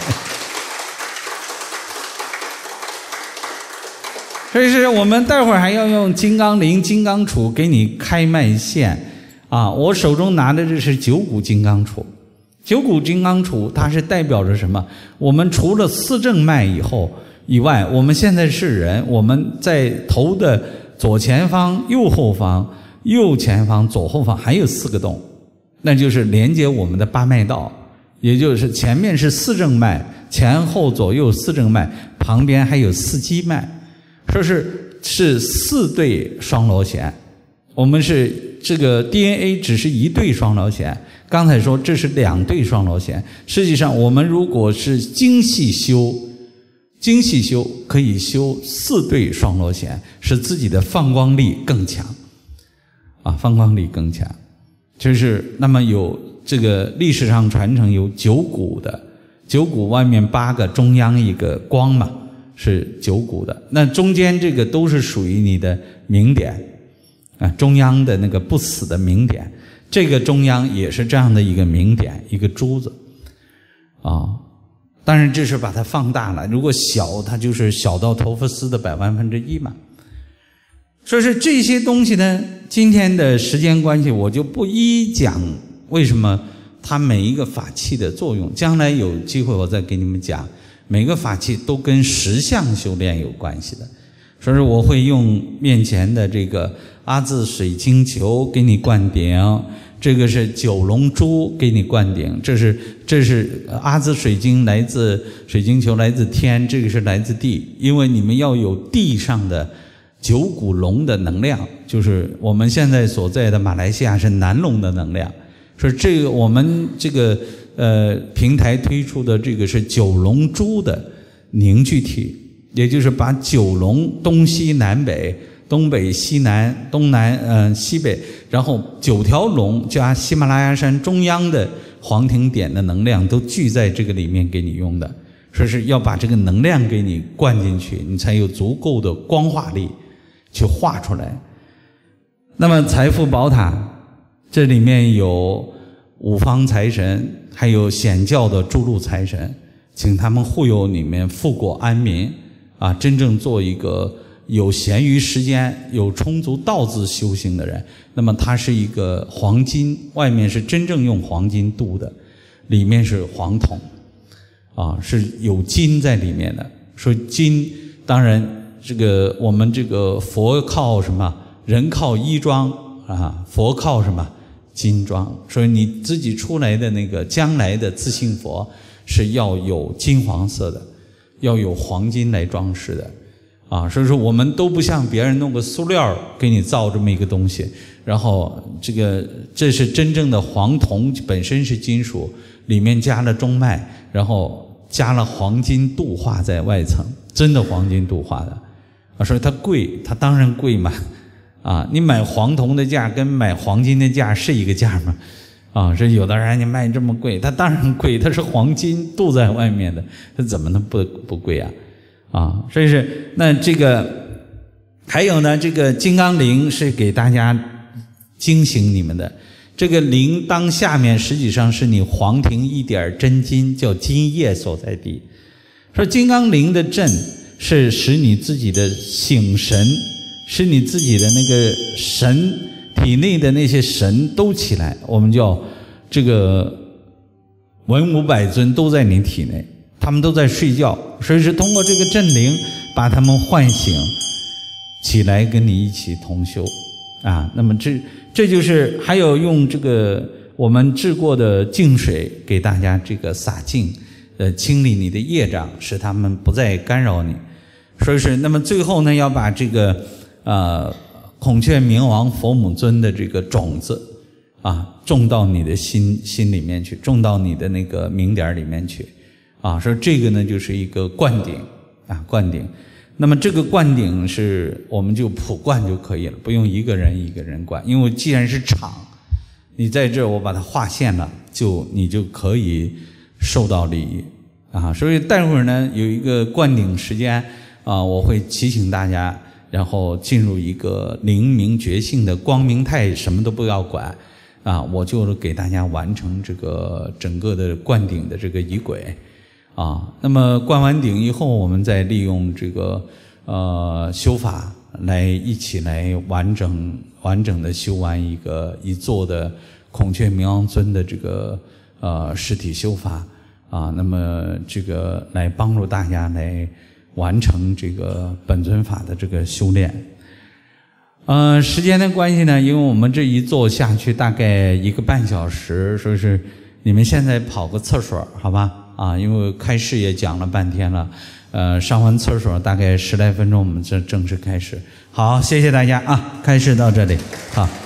所以是我们待会儿还要用金刚铃、金刚杵给你开脉线啊！我手中拿的这是九股金刚杵，九股金刚杵它是代表着什么？我们除了四正脉以外，我们现在是人，我们在头的左前方、右后方、右前方、左后方还有4个洞，那就是连接我们的八脉道，也就是前面是四正脉，前后左右四正脉，旁边还有四基脉。说是4对双螺旋，我们是这个 DNA 只是1对双螺旋，刚才说这是2对双螺旋。实际上我们如果是精细修可以修4对双螺旋，使自己的放光力更强啊，放光力更强。就是那么有这个历史上传承有9股的，9股外面8个，中央一个光嘛，是9股的。那中间这个都是属于你的明点啊，中央的那个不死的明点，这个中央也是这样的一个明点，一个珠子啊。当然这是把它放大了，如果小它就是小到头发丝的1/100,000嘛。所以是这些东西呢，今天的时间关系我就不一讲为什么它每一个法器的作用，将来有机会我再给你们讲，每个法器都跟实相修炼有关系的。所以我会用面前的这个阿字水晶球给你灌顶，这个是九龙珠给你灌顶，这是阿字水晶来自水晶球来自天，这个是来自地，因为你们要有地上的9股龙的能量，就是我们现在所在的马来西亚是南龙的能量。所以这个我们这个平台推出的这个是九龙珠的凝聚体，也就是把9龙东西南北、东北西南、东南西北，然后9条龙加喜马拉雅山中央的黄庭点的能量都聚在这个里面给你用的。说是要把这个能量给你灌进去，你才有足够的光化力去画出来。那么财富宝塔这里面有5方财神，还有显教的诸路财神，请他们护佑你们富国安民啊，真正做一个有闲余时间、有充足道字修行的人。那么它是一个黄金，外面是真正用黄金镀的，里面是黄铜啊，是有金在里面的。说金，当然这个我们这个佛靠什么？人靠衣装啊，佛靠什么？金装。所以你自己出来的那个将来的自信佛是要有金黄色的，要有黄金来装饰的啊。所以说我们都不像别人弄个塑料给你造这么一个东西，然后这是真正的黄铜，本身是金属，里面加了中脉，然后加了黄金镀化在外层，真的黄金镀化的啊。所以它贵，它当然贵嘛啊！你买黄铜的价跟买黄金的价是一个价吗？啊，这有的人你卖这么贵，它当然贵，它是黄金镀在外面的，它怎么能不贵啊？啊，所以是那这个还有呢，这个金刚铃是给大家惊醒你们的。这个铃铛下面实际上是你黄庭一点真金，叫金液所在地。说金刚铃的阵是使你自己的醒神，使你自己的那个神体内的那些神都起来，我们叫这个文武百尊都在你体内，他们都在睡觉，所以是通过这个镇灵把他们唤醒起来，跟你一起同修啊。那么这就是还有用这个我们治过的净水给大家这个洒净，清理你的业障，使他们不再干扰你。所以是那么最后呢，要把这个孔雀明王佛母尊的这个种子啊，种到你的心里面去，种到你的那个明点里面去啊。所以这个呢就是一个灌顶啊，灌顶。那么这个灌顶是我们就普灌就可以了，不用一个人一个人灌，因为既然是场，你在这我把它划线了，你就可以受到利益啊。所以待会儿呢有一个灌顶时间啊，我会提醒大家，然后进入一个灵明觉性的光明态，什么都不要管啊，我就给大家完成这个整个的灌顶的这个仪轨啊。那么灌完顶以后，我们再利用这个修法来一起来完整的修完一座的孔雀明王尊的这个实体修法啊。那么这个来帮助大家来完成这个本尊法的这个修炼。时间的关系呢，因为我们这一坐下去大概1个半小时，所以是你们现在跑个厕所好吧？啊，因为开示也讲了半天了，上完厕所大概10来分钟，我们这正式开始。好，谢谢大家啊，开示到这里，好。